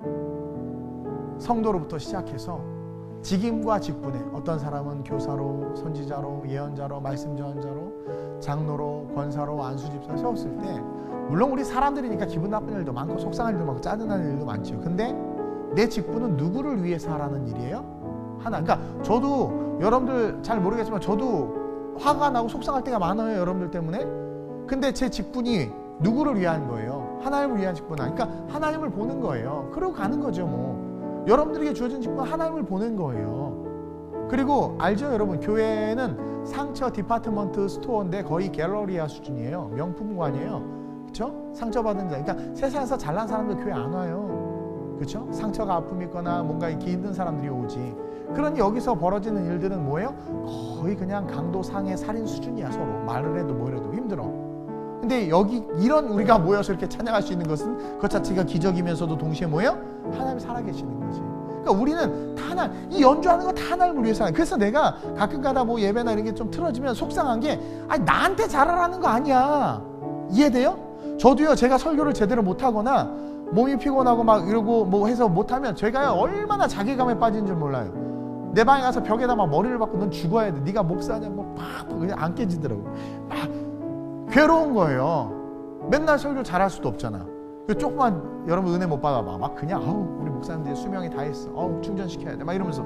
성도로부터 시작해서 직임과 직분에, 어떤 사람은 교사로, 선지자로, 예언자로, 말씀 전자로, 장로로, 권사로, 안수집사 세웠을 때, 물론 우리 사람들이니까 기분 나쁜 일도 많고 속상한 일도 많고 짜증나는 일도 많죠. 근데 내 직분은 누구를 위해서 하라는 일이에요? 하나. 그러니까 저도, 여러분들 잘 모르겠지만 저도 화가 나고 속상할 때가 많아요. 여러분들 때문에. 근데 제 직분이 누구를 위한 거예요? 하나님을 위한 직분 아니까 하나님을 보는 거예요. 그러고 가는 거죠 뭐. 여러분들에게 주어진 직분 하나님을 보는 거예요. 그리고 알죠 여러분, 교회는 상처 디파트먼트 스토어인데 거의 갤러리아 수준이에요. 명품관이에요. 그렇죠? 상처받은 자. 그러니까 세상에서 잘난 사람들 교회 안 와요. 그렇죠? 상처가 아픔이 있거나 뭔가 이렇게 힘든 사람들이 오지. 그러니 여기서 벌어지는 일들은 뭐예요? 거의 그냥 강도 상해 살인 수준이야. 서로 말을 해도 뭘 해도 힘들어. 근데 여기 이런 우리가 모여서 이렇게 찬양할 수 있는 것은 그것 자체가 기적이면서도 동시에 뭐예요? 하나님이 살아계시는 거지. 그러니까 우리는 다 하나, 이 연주하는 거 다 하나님을 위해서 하는. 그래서 내가 가끔 가다 뭐 예배나 이런 게 좀 틀어지면 속상한 게, 아니 나한테 잘하라는 거 아니야. 이해돼요? 저도요, 제가 설교를 제대로 못하거나 몸이 피곤하고 막 이러고 뭐 해서 못하면 제가요 얼마나 자괴감에 빠지는 줄 몰라요. 내 방에 가서 벽에다 막 머리를 박고 넌 죽어야 돼. 네가 목사냐 뭐 팍 그냥 안 깨지더라고. 막 괴로운 거예요. 맨날 설교 잘할 수도 없잖아. 조금만 여러분 은혜 못 받아봐. 막 그냥 아우 우리 목사님들이 수명이 다 했어. 아우 충전시켜야 돼. 막 이러면서.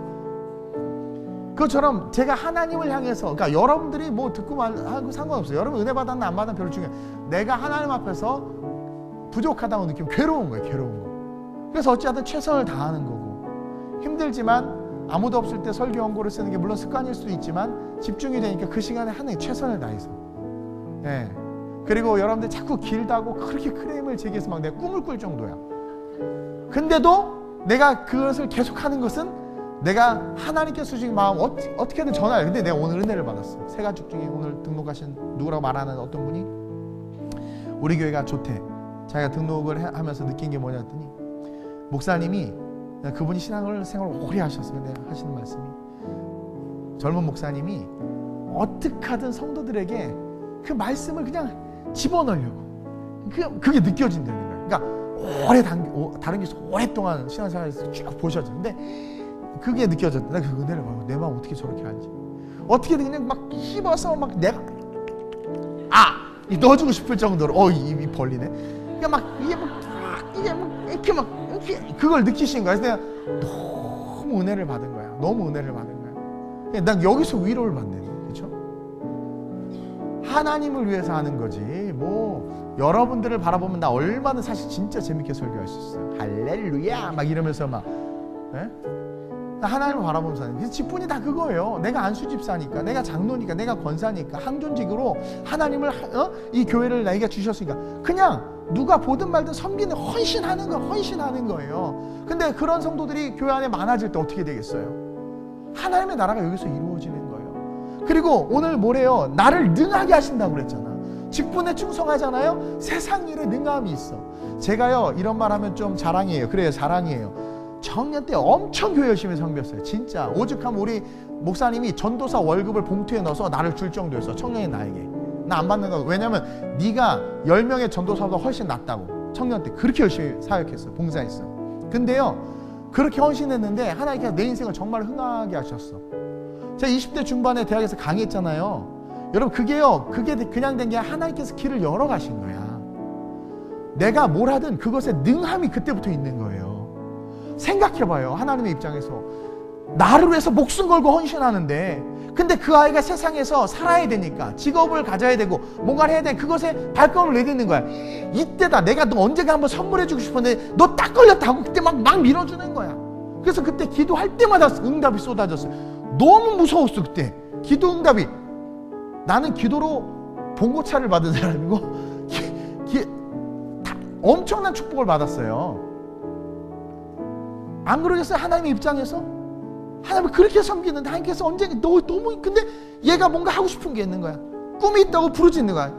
그것처럼 제가 하나님을 향해서, 그러니까 여러분들이 뭐 듣고 말하고 상관없어요. 여러분 은혜 받았나 안 받았나 별로 중요해. 내가 하나님 앞에서 부족하다고 느끼면 괴로운 거예요. 괴로운 거. 그래서 어찌하든 최선을 다하는 거고, 힘들지만 아무도 없을 때 설교 원고를 쓰는 게 물론 습관일 수도 있지만 집중이 되니까 그 시간에 하는 게 최선을 다해서. 예. 그리고 여러분들 자꾸 길다고 그렇게 크레임을 제기해서 막 내가 꿈을 꿀 정도야. 근데도 내가 그것을 계속하는 것은 내가 하나님께 주신 마음 어찌, 어떻게든 전화해. 근데 내가 오늘 은혜를 받았어. 세 가족 중에 오늘 등록하신 누구라고 말하는 어떤 분이 우리 교회가 좋대. 자기가 등록을 해, 하면서 느낀 게 뭐냐 했더니 목사님이, 그분이 신앙을 생활을 오래 하셨어요. 근데 하시는 말씀이, 젊은 목사님이 어떻게 하든 성도들에게 그 말씀을 그냥 집어넣으려고, 그, 그게 느껴진다는 거예요. 그러니까 오래 당, 오, 다른 교회에서 오랫동안 신앙생활에서 쭉 보셨죠. 근데 그게 느껴졌다. 내가 그 은혜를 봐요. 내 마음 어떻게 저렇게 알지? 어떻게든 그냥 막 씹어서 막 내가 아! 넣어주고 싶을 정도로 어 입이 벌리네. 그러니까 막 이게 막 이게 막 이렇게 막 이렇게 그걸 느끼신 거야. 그래서 내가 너무 은혜를 받은 거야. 너무 은혜를 받은 거야. 난 여기서 위로를 받네. 그렇죠? 하나님을 위해서 하는 거지. 뭐 여러분들을 바라보면 나 얼마나 사실 진짜 재밌게 설교할 수 있어요. 할렐루야 막 이러면서 막 에? 하나님을 바라보면서 하는. 그래서 직분이 다 그거예요. 내가 안수집사니까, 내가 장로니까, 내가 권사니까, 항존직으로 하나님을 어? 이 교회를 나에게 주셨으니까 그냥 누가 보든 말든 섬기는, 헌신하는 거, 헌신하는 거예요. 근데 그런 성도들이 교회 안에 많아질 때 어떻게 되겠어요? 하나님의 나라가 여기서 이루어지는 거예요. 그리고 오늘 뭐래요? 나를 능하게 하신다고 그랬잖아. 직분에 충성하잖아요. 세상 일에 능함이 있어. 제가요 이런 말 하면 좀 자랑이에요. 그래요, 자랑이에요. 청년 때 엄청 교회 열심히 섬겼어요. 진짜 오죽하면 우리 목사님이 전도사 월급을 봉투에 넣어서 나를 줄 정도였어. 청년인 나에게. 나 안 받는 거. 왜냐면 네가 열 명의 전도사보다 훨씬 낫다고. 청년 때 그렇게 열심히 사역했어. 봉사했어. 근데요 그렇게 헌신했는데 하나님께서 내 인생을 정말 흥하게 하셨어. 제가 이십 대 중반에 대학에서 강의했잖아요. 여러분 그게요, 그게 그냥 된 게 하나님께서 길을 열어 가신 거야. 내가 뭘 하든 그것에 능함이 그때부터 있는 거예요. 생각해봐요. 하나님의 입장에서 나를 위해서 목숨 걸고 헌신하는데, 근데 그 아이가 세상에서 살아야 되니까 직업을 가져야 되고 뭔가를 해야 돼. 그것에 발걸음을 내딛는 거야. 이때다. 내가 너 언젠가 한번 선물해주고 싶었는데 너 딱 걸렸다고 그때 막, 막 밀어주는 거야. 그래서 그때 기도할 때마다 응답이 쏟아졌어요. 너무 무서웠어. 그때 기도 응답이. 나는 기도로 봉고차를 받은 사람이고 기, 기, 다, 엄청난 축복을 받았어요. 안 그러겠어요? 하나님의 입장에서 하나님을 그렇게 섬기는데 하나님께서 언젠가 너 너무, 근데 얘가 뭔가 하고 싶은 게 있는 거야. 꿈이 있다고 부르짖는 거야.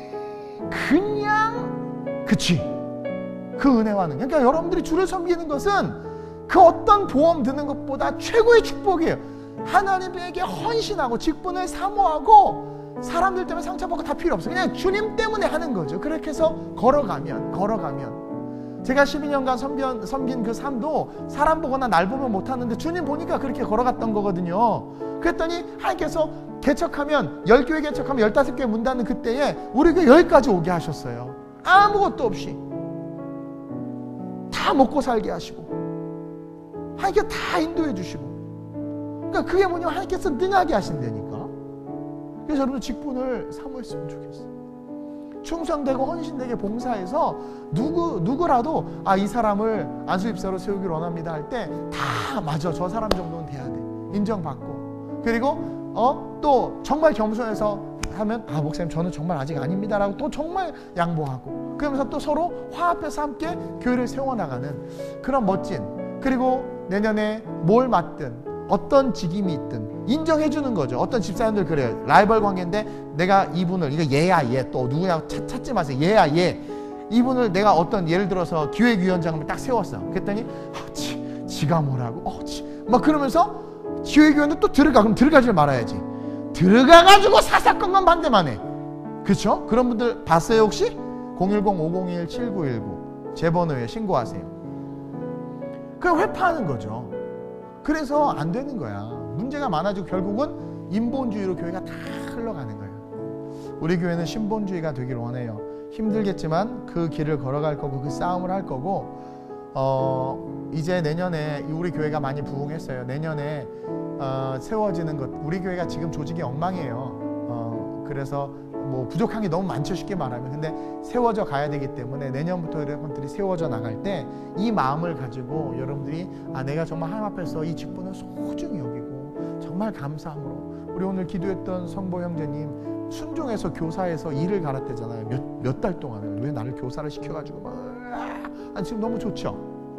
그냥 그치, 그 은혜와는. 그러니까 여러분들이 주를 섬기는 것은 그 어떤 보험 드는 것보다 최고의 축복이에요. 하나님에게 헌신하고 직분을 사모하고 사람들 때문에 상처받고 다 필요 없어요. 그냥 주님 때문에 하는 거죠. 그렇게 해서 걸어가면 걸어가면 제가 십이 년간 섬긴, 섬긴 그 삶도 사람 보거나 날 보면 못하는데 주님 보니까 그렇게 걸어갔던 거거든요. 그랬더니 하나님께서 개척하면 열 교회 개척하면 열다섯 교회 문 닫는 그때에 우리 교회 여기까지 오게 하셨어요. 아무것도 없이 다 먹고 살게 하시고 하나님께서 다 인도해 주시고. 그러니까 그게 뭐냐면 하나님께서 능하게 하신다니까. 그래서 여러분 직분을 사모했으면 좋겠어요. 충성되고 헌신되게 봉사해서 누구, 누구라도 아, 이 사람을 안수집사로 세우기를 원합니다 할 때 다 맞아, 저 사람 정도는 돼야 돼, 인정받고. 그리고 어, 또 정말 겸손해서 하면 아, 목사님 저는 정말 아직 아닙니다 라고 또 정말 양보하고, 그러면서 또 서로 화합해서 함께 교회를 세워나가는 그런 멋진, 그리고 내년에 뭘 맡든 어떤 직임이 있든 인정해주는 거죠. 어떤 집사님들 그래요. 라이벌 관계인데 내가 이분을, 이거 얘야 얘, 또 누구냐 찾, 찾지 마세요. 얘야 얘. 이분을 내가 어떤, 예를 들어서 기획위원장을 딱 세웠어. 그랬더니 어, 지, 지가 뭐라고 어, 지. 막 그러면서 기획위원도 또 들어가. 그럼 들어가지 말아야지. 들어가가지고 사사건건 반대만 해. 그렇죠? 그런 분들 봤어요 혹시? 공일공 오공일 칠구일구 제 번호에 신고하세요. 그걸 회파하는 거죠. 그래서 안 되는 거야. 문제가 많아지고 결국은 인본주의로 교회가 다 흘러가는 거예요. 우리 교회는 신본주의가 되길 원해요. 힘들겠지만 그 길을 걸어갈 거고 그 싸움을 할 거고, 어, 이제 내년에 우리 교회가 많이 부흥했어요. 내년에 어, 세워지는 것, 우리 교회가 지금 조직이 엉망이에요. 어, 그래서 뭐 부족한 게 너무 많죠, 쉽게 말하면. 근데 세워져 가야 되기 때문에 내년부터 이런 것들이 세워져 나갈 때 이 마음을 가지고 여러분들이 아, 내가 정말 하나님 앞에서 이 직분을 소중히 여기고 정말 감사함으로. 우리 오늘 기도했던 성보 형제님 순종해서 교사에서 일을 갈았대잖아요. 몇, 몇 달 동안을. 왜 나를 교사를 시켜가지고 막, 아, 지금 너무 좋죠?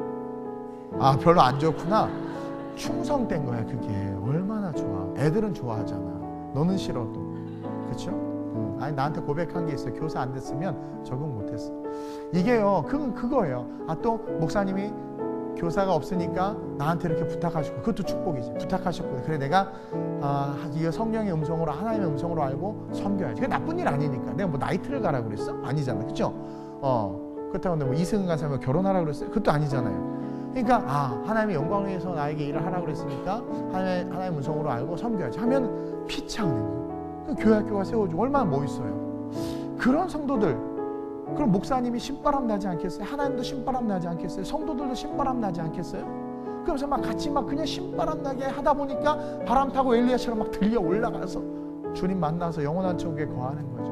아, 별로 안 좋구나. 충성된 거야. 그게 얼마나 좋아. 애들은 좋아하잖아. 너는 싫어도. 그렇죠? 응. 아니, 나한테 고백한 게 있어요. 교사 안 됐으면 적응 못했어. 이게요, 그, 그거예요. 아, 또 목사님이 교사가 없으니까 나한테 이렇게 부탁하시고, 그것도 축복이지. 부탁하셨고, 그래 내가 아, 이거 성령의 음성으로, 하나님의 음성으로 알고 섬겨야지. 그게 나쁜 일 아니니까. 내가 뭐 나이트를 가라고 그랬어? 아니잖아. 그렇죠? 어, 그렇다고 뭐 이승은 간사면 결혼하라고 그랬어요? 그것도 아니잖아요. 그러니까 아, 하나님의 영광을 위해서 나에게 일을 하라고 그랬으니까 하나님의, 하나님의 음성으로 알고 섬겨야지 하면 피차 은혜고, 교회 학교가 세워지고 얼마나 멋있어요. 그런 성도들, 그럼 목사님이 신바람 나지 않겠어요? 하나님도 신바람 나지 않겠어요? 성도들도 신바람 나지 않겠어요? 그러면서 막 같이 막 그냥 신바람 나게 하다 보니까 바람 타고 엘리야처럼 막 들려 올라가서 주님 만나서 영원한 천국에 거하는 거죠.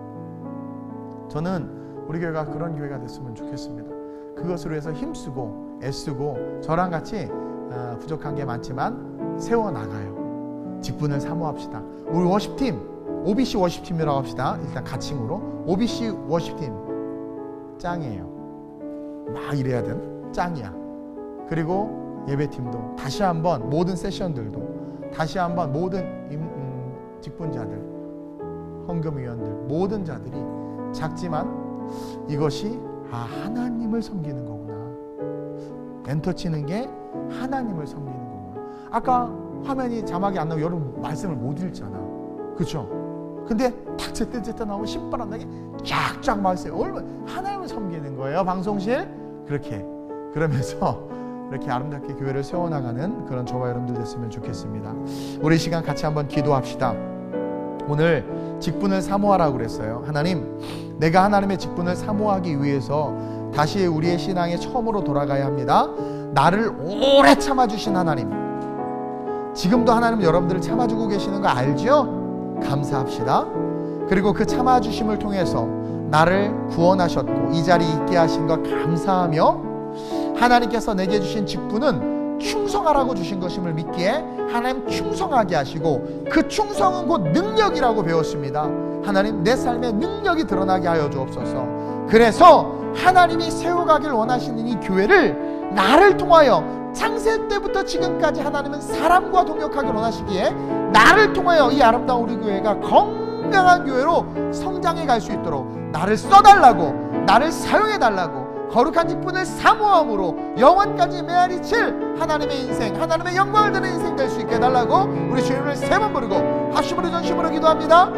저는 우리 교회가 그런 교회가 됐으면 좋겠습니다. 그것을 위해서 힘쓰고 애쓰고 저랑 같이 어, 부족한 게 많지만 세워나가요. 직분을 사모합시다. 우리 워십팀 오비씨 워십팀이라고 합시다. 일단 가칭으로 오비씨 워십팀 짱이에요. 막 이래야 되는 짱이야. 그리고 예배팀도 다시 한번 모든 세션들도 다시 한번 모든 임, 음, 직분자들, 헌금위원들, 모든 자들이 작지만 이것이 아, 하나님을 섬기는 거구나. 엔터 치는 게 하나님을 섬기는 거구나. 아까 화면이 자막이 안 나오고 여러분 말씀을 못 읽잖아. 그렇죠? 근데 딱 제때 제때 나오면 신바람 나게 쫙쫙 말씀, 얼마나 하나님을 섬기는 거예요. 방송실 그렇게 그러면서 이렇게 아름답게 교회를 세워나가는 그런 저와 여러분들 됐으면 좋겠습니다. 우리 시간 같이 한번 기도합시다. 오늘 직분을 사모하라고 그랬어요. 하나님, 내가 하나님의 직분을 사모하기 위해서 다시 우리의 신앙에 처음으로 돌아가야 합니다. 나를 오래 참아주신 하나님, 지금도 하나님 여러분들을 참아주고 계시는 거 알죠? 감사합시다. 그리고 그 참아주심을 통해서 나를 구원하셨고 이 자리에 있게 하신 것 감사하며, 하나님께서 내게 주신 직분은 충성하라고 주신 것임을 믿기에 하나님 충성하게 하시고, 그 충성은 곧 능력이라고 배웠습니다. 하나님, 내 삶에 능력이 드러나게 하여 주옵소서. 그래서 하나님이 세워가길 원하시는 이 교회를 나를 통하여, 창세 때부터 지금까지 하나님은 사람과 동역하길 원하시기에 나를 통하여 이 아름다운 우리 교회가 건강한 교회로 성장해 갈 수 있도록 나를 써달라고, 나를 사용해달라고, 거룩한 직분을 사모함으로 영원까지 메아리 칠 하나님의 인생, 하나님의 영광을 드는 인생 될 수 있게 해달라고 우리 주님을 세 번 부르고 합심으로 전심으로 기도합니다.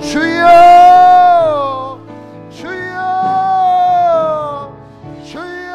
주여, 주여, 주여.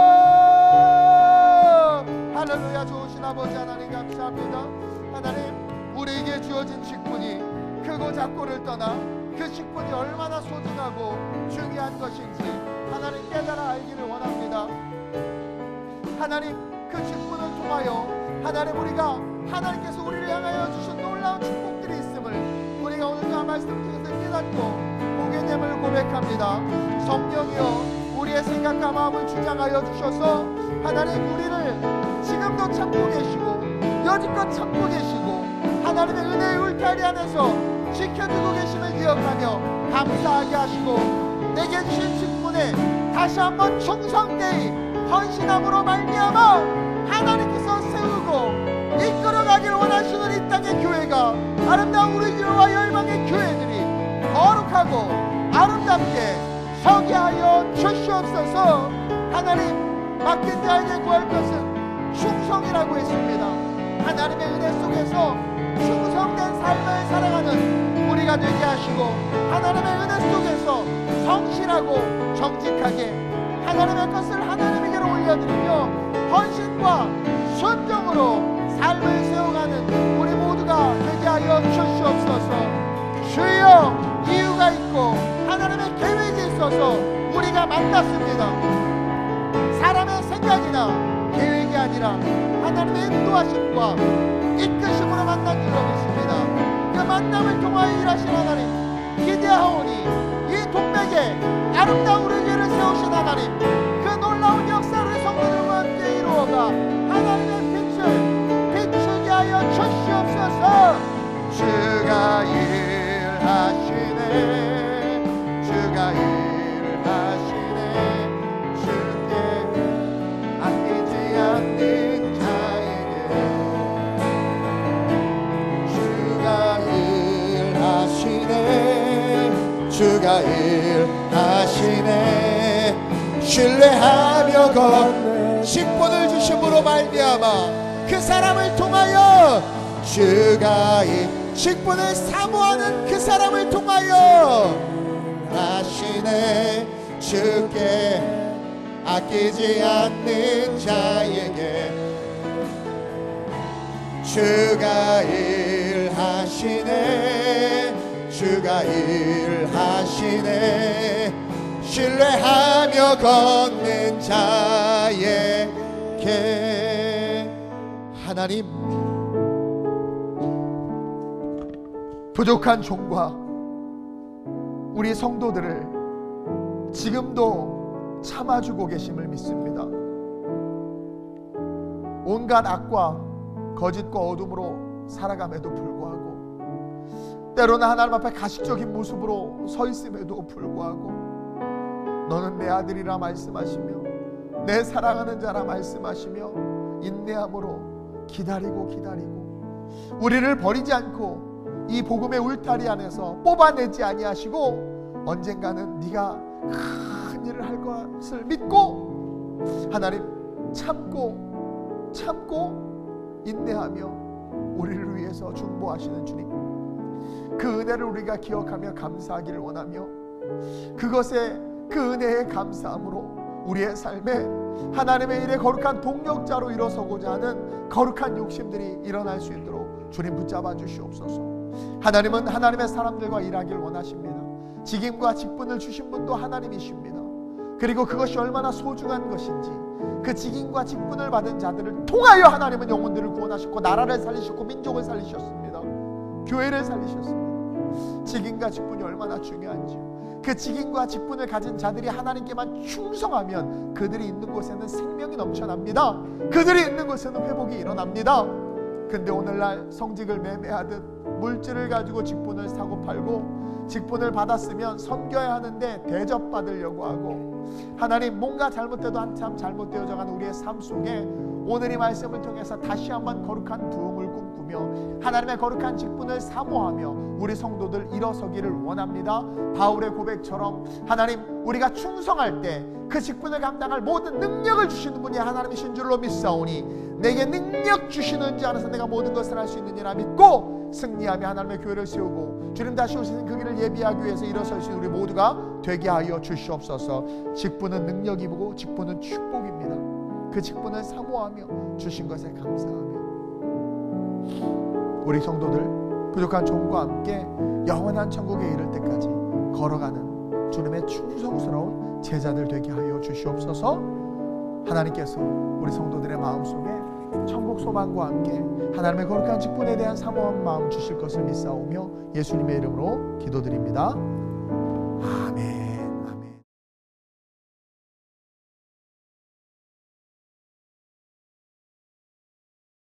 할렐루야. 좋으신 아버지 하나님 감사합니다. 하나님, 우리에게 주어진 직분이 크고 작고를 떠나 그 직분이 얼마나 소중하고 중요한 것인지 하나님 깨달아 알기를 원합니다. 하나님, 그 직분을 통하여 하나님, 우리가 하나님께서 우리를 향하여 주신 놀라운 축복들이 있음을 우리가 오늘과 말씀 중에서 깨닫고 보게 됨을 고백합니다. 성령이여, 우리의 생각과 마음을 주장하여 주셔서 하나님, 우리를 지금도 참고 계시고 여지껏 참고 계시고 하나님의 은혜의 울타리 안에서 지켜주고 계심을 기억하며 감사하게 하시고, 내게 주신 직분에 다시 한번 충성되이 헌신함으로 말미암아 하나님께서 세우고 이끌어가길 원하시는 이 땅의 교회가, 아름다운 우리 교회와 열방의 교회들이 거룩하고 아름답게 서게 하여 주시옵소서. 하나님, 맡긴 자에게 구할 것은 충성이라고 했습니다. 하나님의 은혜 속에서 충성된 삶을 살아가는 우리가 되게 하시고, 하나님의 은혜 속에서 성실하고 정직하게 하나님의 것을 하나님에게로 올려드리며 헌신과 순종으로 삶을 세워가는 우리 모두가 되게 하여 주시옵소서. 주여, 이유가 있고 하나님의 계획이 있어서 우리가 만났습니다. 사람의 생각이나 계획이 아니라 하나님의 인도하심과 이끄심으로 만난 줄로 믿습니다. 그 만남을 통하여 일하신 하나님 기대하오니, 이 동맥에 아름다운 우리 교회를 세우신 하나님, 그 놀라운 역사를 성도들과 함께 이루어가 하나님의 빛을 비추게 하여 주시옵소서. 주가 일하시네, 주가 일하시네, 주께 아끼지 않는 자에게 주가 일하시네, 주가 일하시네. 신뢰하며 걷는 직분을 주심으로 말미암아 그 사람을 통하여, 주가 이 직분을 사모하는 그 사람을 통하여 하시네. 주께 아끼지 않는 자에게 주가 일하시네, 주가 일하시네. 신뢰하며 걷는 자에게. 하나님, 부족한 종과 우리 성도들을 지금도 참아주고 계심을 믿습니다. 온갖 악과 거짓과 어둠으로 살아감에도 불구하고, 때로는 하나님 앞에 가식적인 모습으로 서 있음에도 불구하고 너는 내 아들이라 말씀하시며 내 사랑하는 자라 말씀하시며 인내함으로 기다리고 기다리고 우리를 버리지 않고 이 복음의 울타리 안에서 뽑아내지 아니하시고 언젠가는 네가 큰 일을 할 것을 믿고 하나님 참고 참고 인내하며 우리를 위해서 중보하시는 주님, 그 은혜를 우리가 기억하며 감사하기를 원하며 그것에 그 은혜의 감사함으로 우리의 삶에 하나님의 일에 거룩한 동력자로 일어서고자 하는 거룩한 욕심들이 일어날 수 있도록 주님 붙잡아 주시옵소서. 하나님은 하나님의 사람들과 일하길 원하십니다. 직임과 직분을 주신 분도 하나님이십니다. 그리고 그것이 얼마나 소중한 것인지 그 직임과 직분을 받은 자들을 통하여 하나님은 영혼들을 구원하셨고 나라를 살리셨고 민족을 살리셨습니다. 교회를 살리셨습니다. 직임과 직분이 얼마나 중요한지요. 그 직임과 직분을 가진 자들이 하나님께만 충성하면 그들이 있는 곳에는 생명이 넘쳐납니다. 그들이 있는 곳에는 회복이 일어납니다. 근데 오늘날 성직을 매매하듯 물질을 가지고 직분을 사고 팔고 직분을 받았으면 섬겨야 하는데 대접받으려고 하고 하나님 뭔가 잘못돼도 한참 잘못되어져가는 우리의 삶 속에 오늘 이 말씀을 통해서 다시 한번 거룩한 부흥을 꿈꾸며 하나님의 거룩한 직분을 사모하며 우리 성도들 일어서기를 원합니다. 바울의 고백처럼 하나님 우리가 충성할 때 그 직분을 감당할 모든 능력을 주시는 분이 하나님이신 줄로 믿사오니 내게 능력 주시는 자 안에서 내가 모든 것을 할 수 있느니라 믿고 승리하며 하나님의 교회를 세우고 주님 다시 오시는 그 길을 예비하기 위해서 일어설 수 있는 우리 모두가 되게 하여 주시옵소서. 직분은 능력이고 직분은 축복입니다. 그 직분을 사모하며 주신 것에 감사하며 우리 성도들 부족한 종과 함께 영원한 천국에 이를 때까지 걸어가는 주님의 충성스러운 제자들 되게 하여 주시옵소서. 하나님께서 우리 성도들의 마음속에 천국 소망과 함께 하나님의 거룩한 직분에 대한 사모한 마음 주실 것을 믿사오며 예수님의 이름으로 기도드립니다.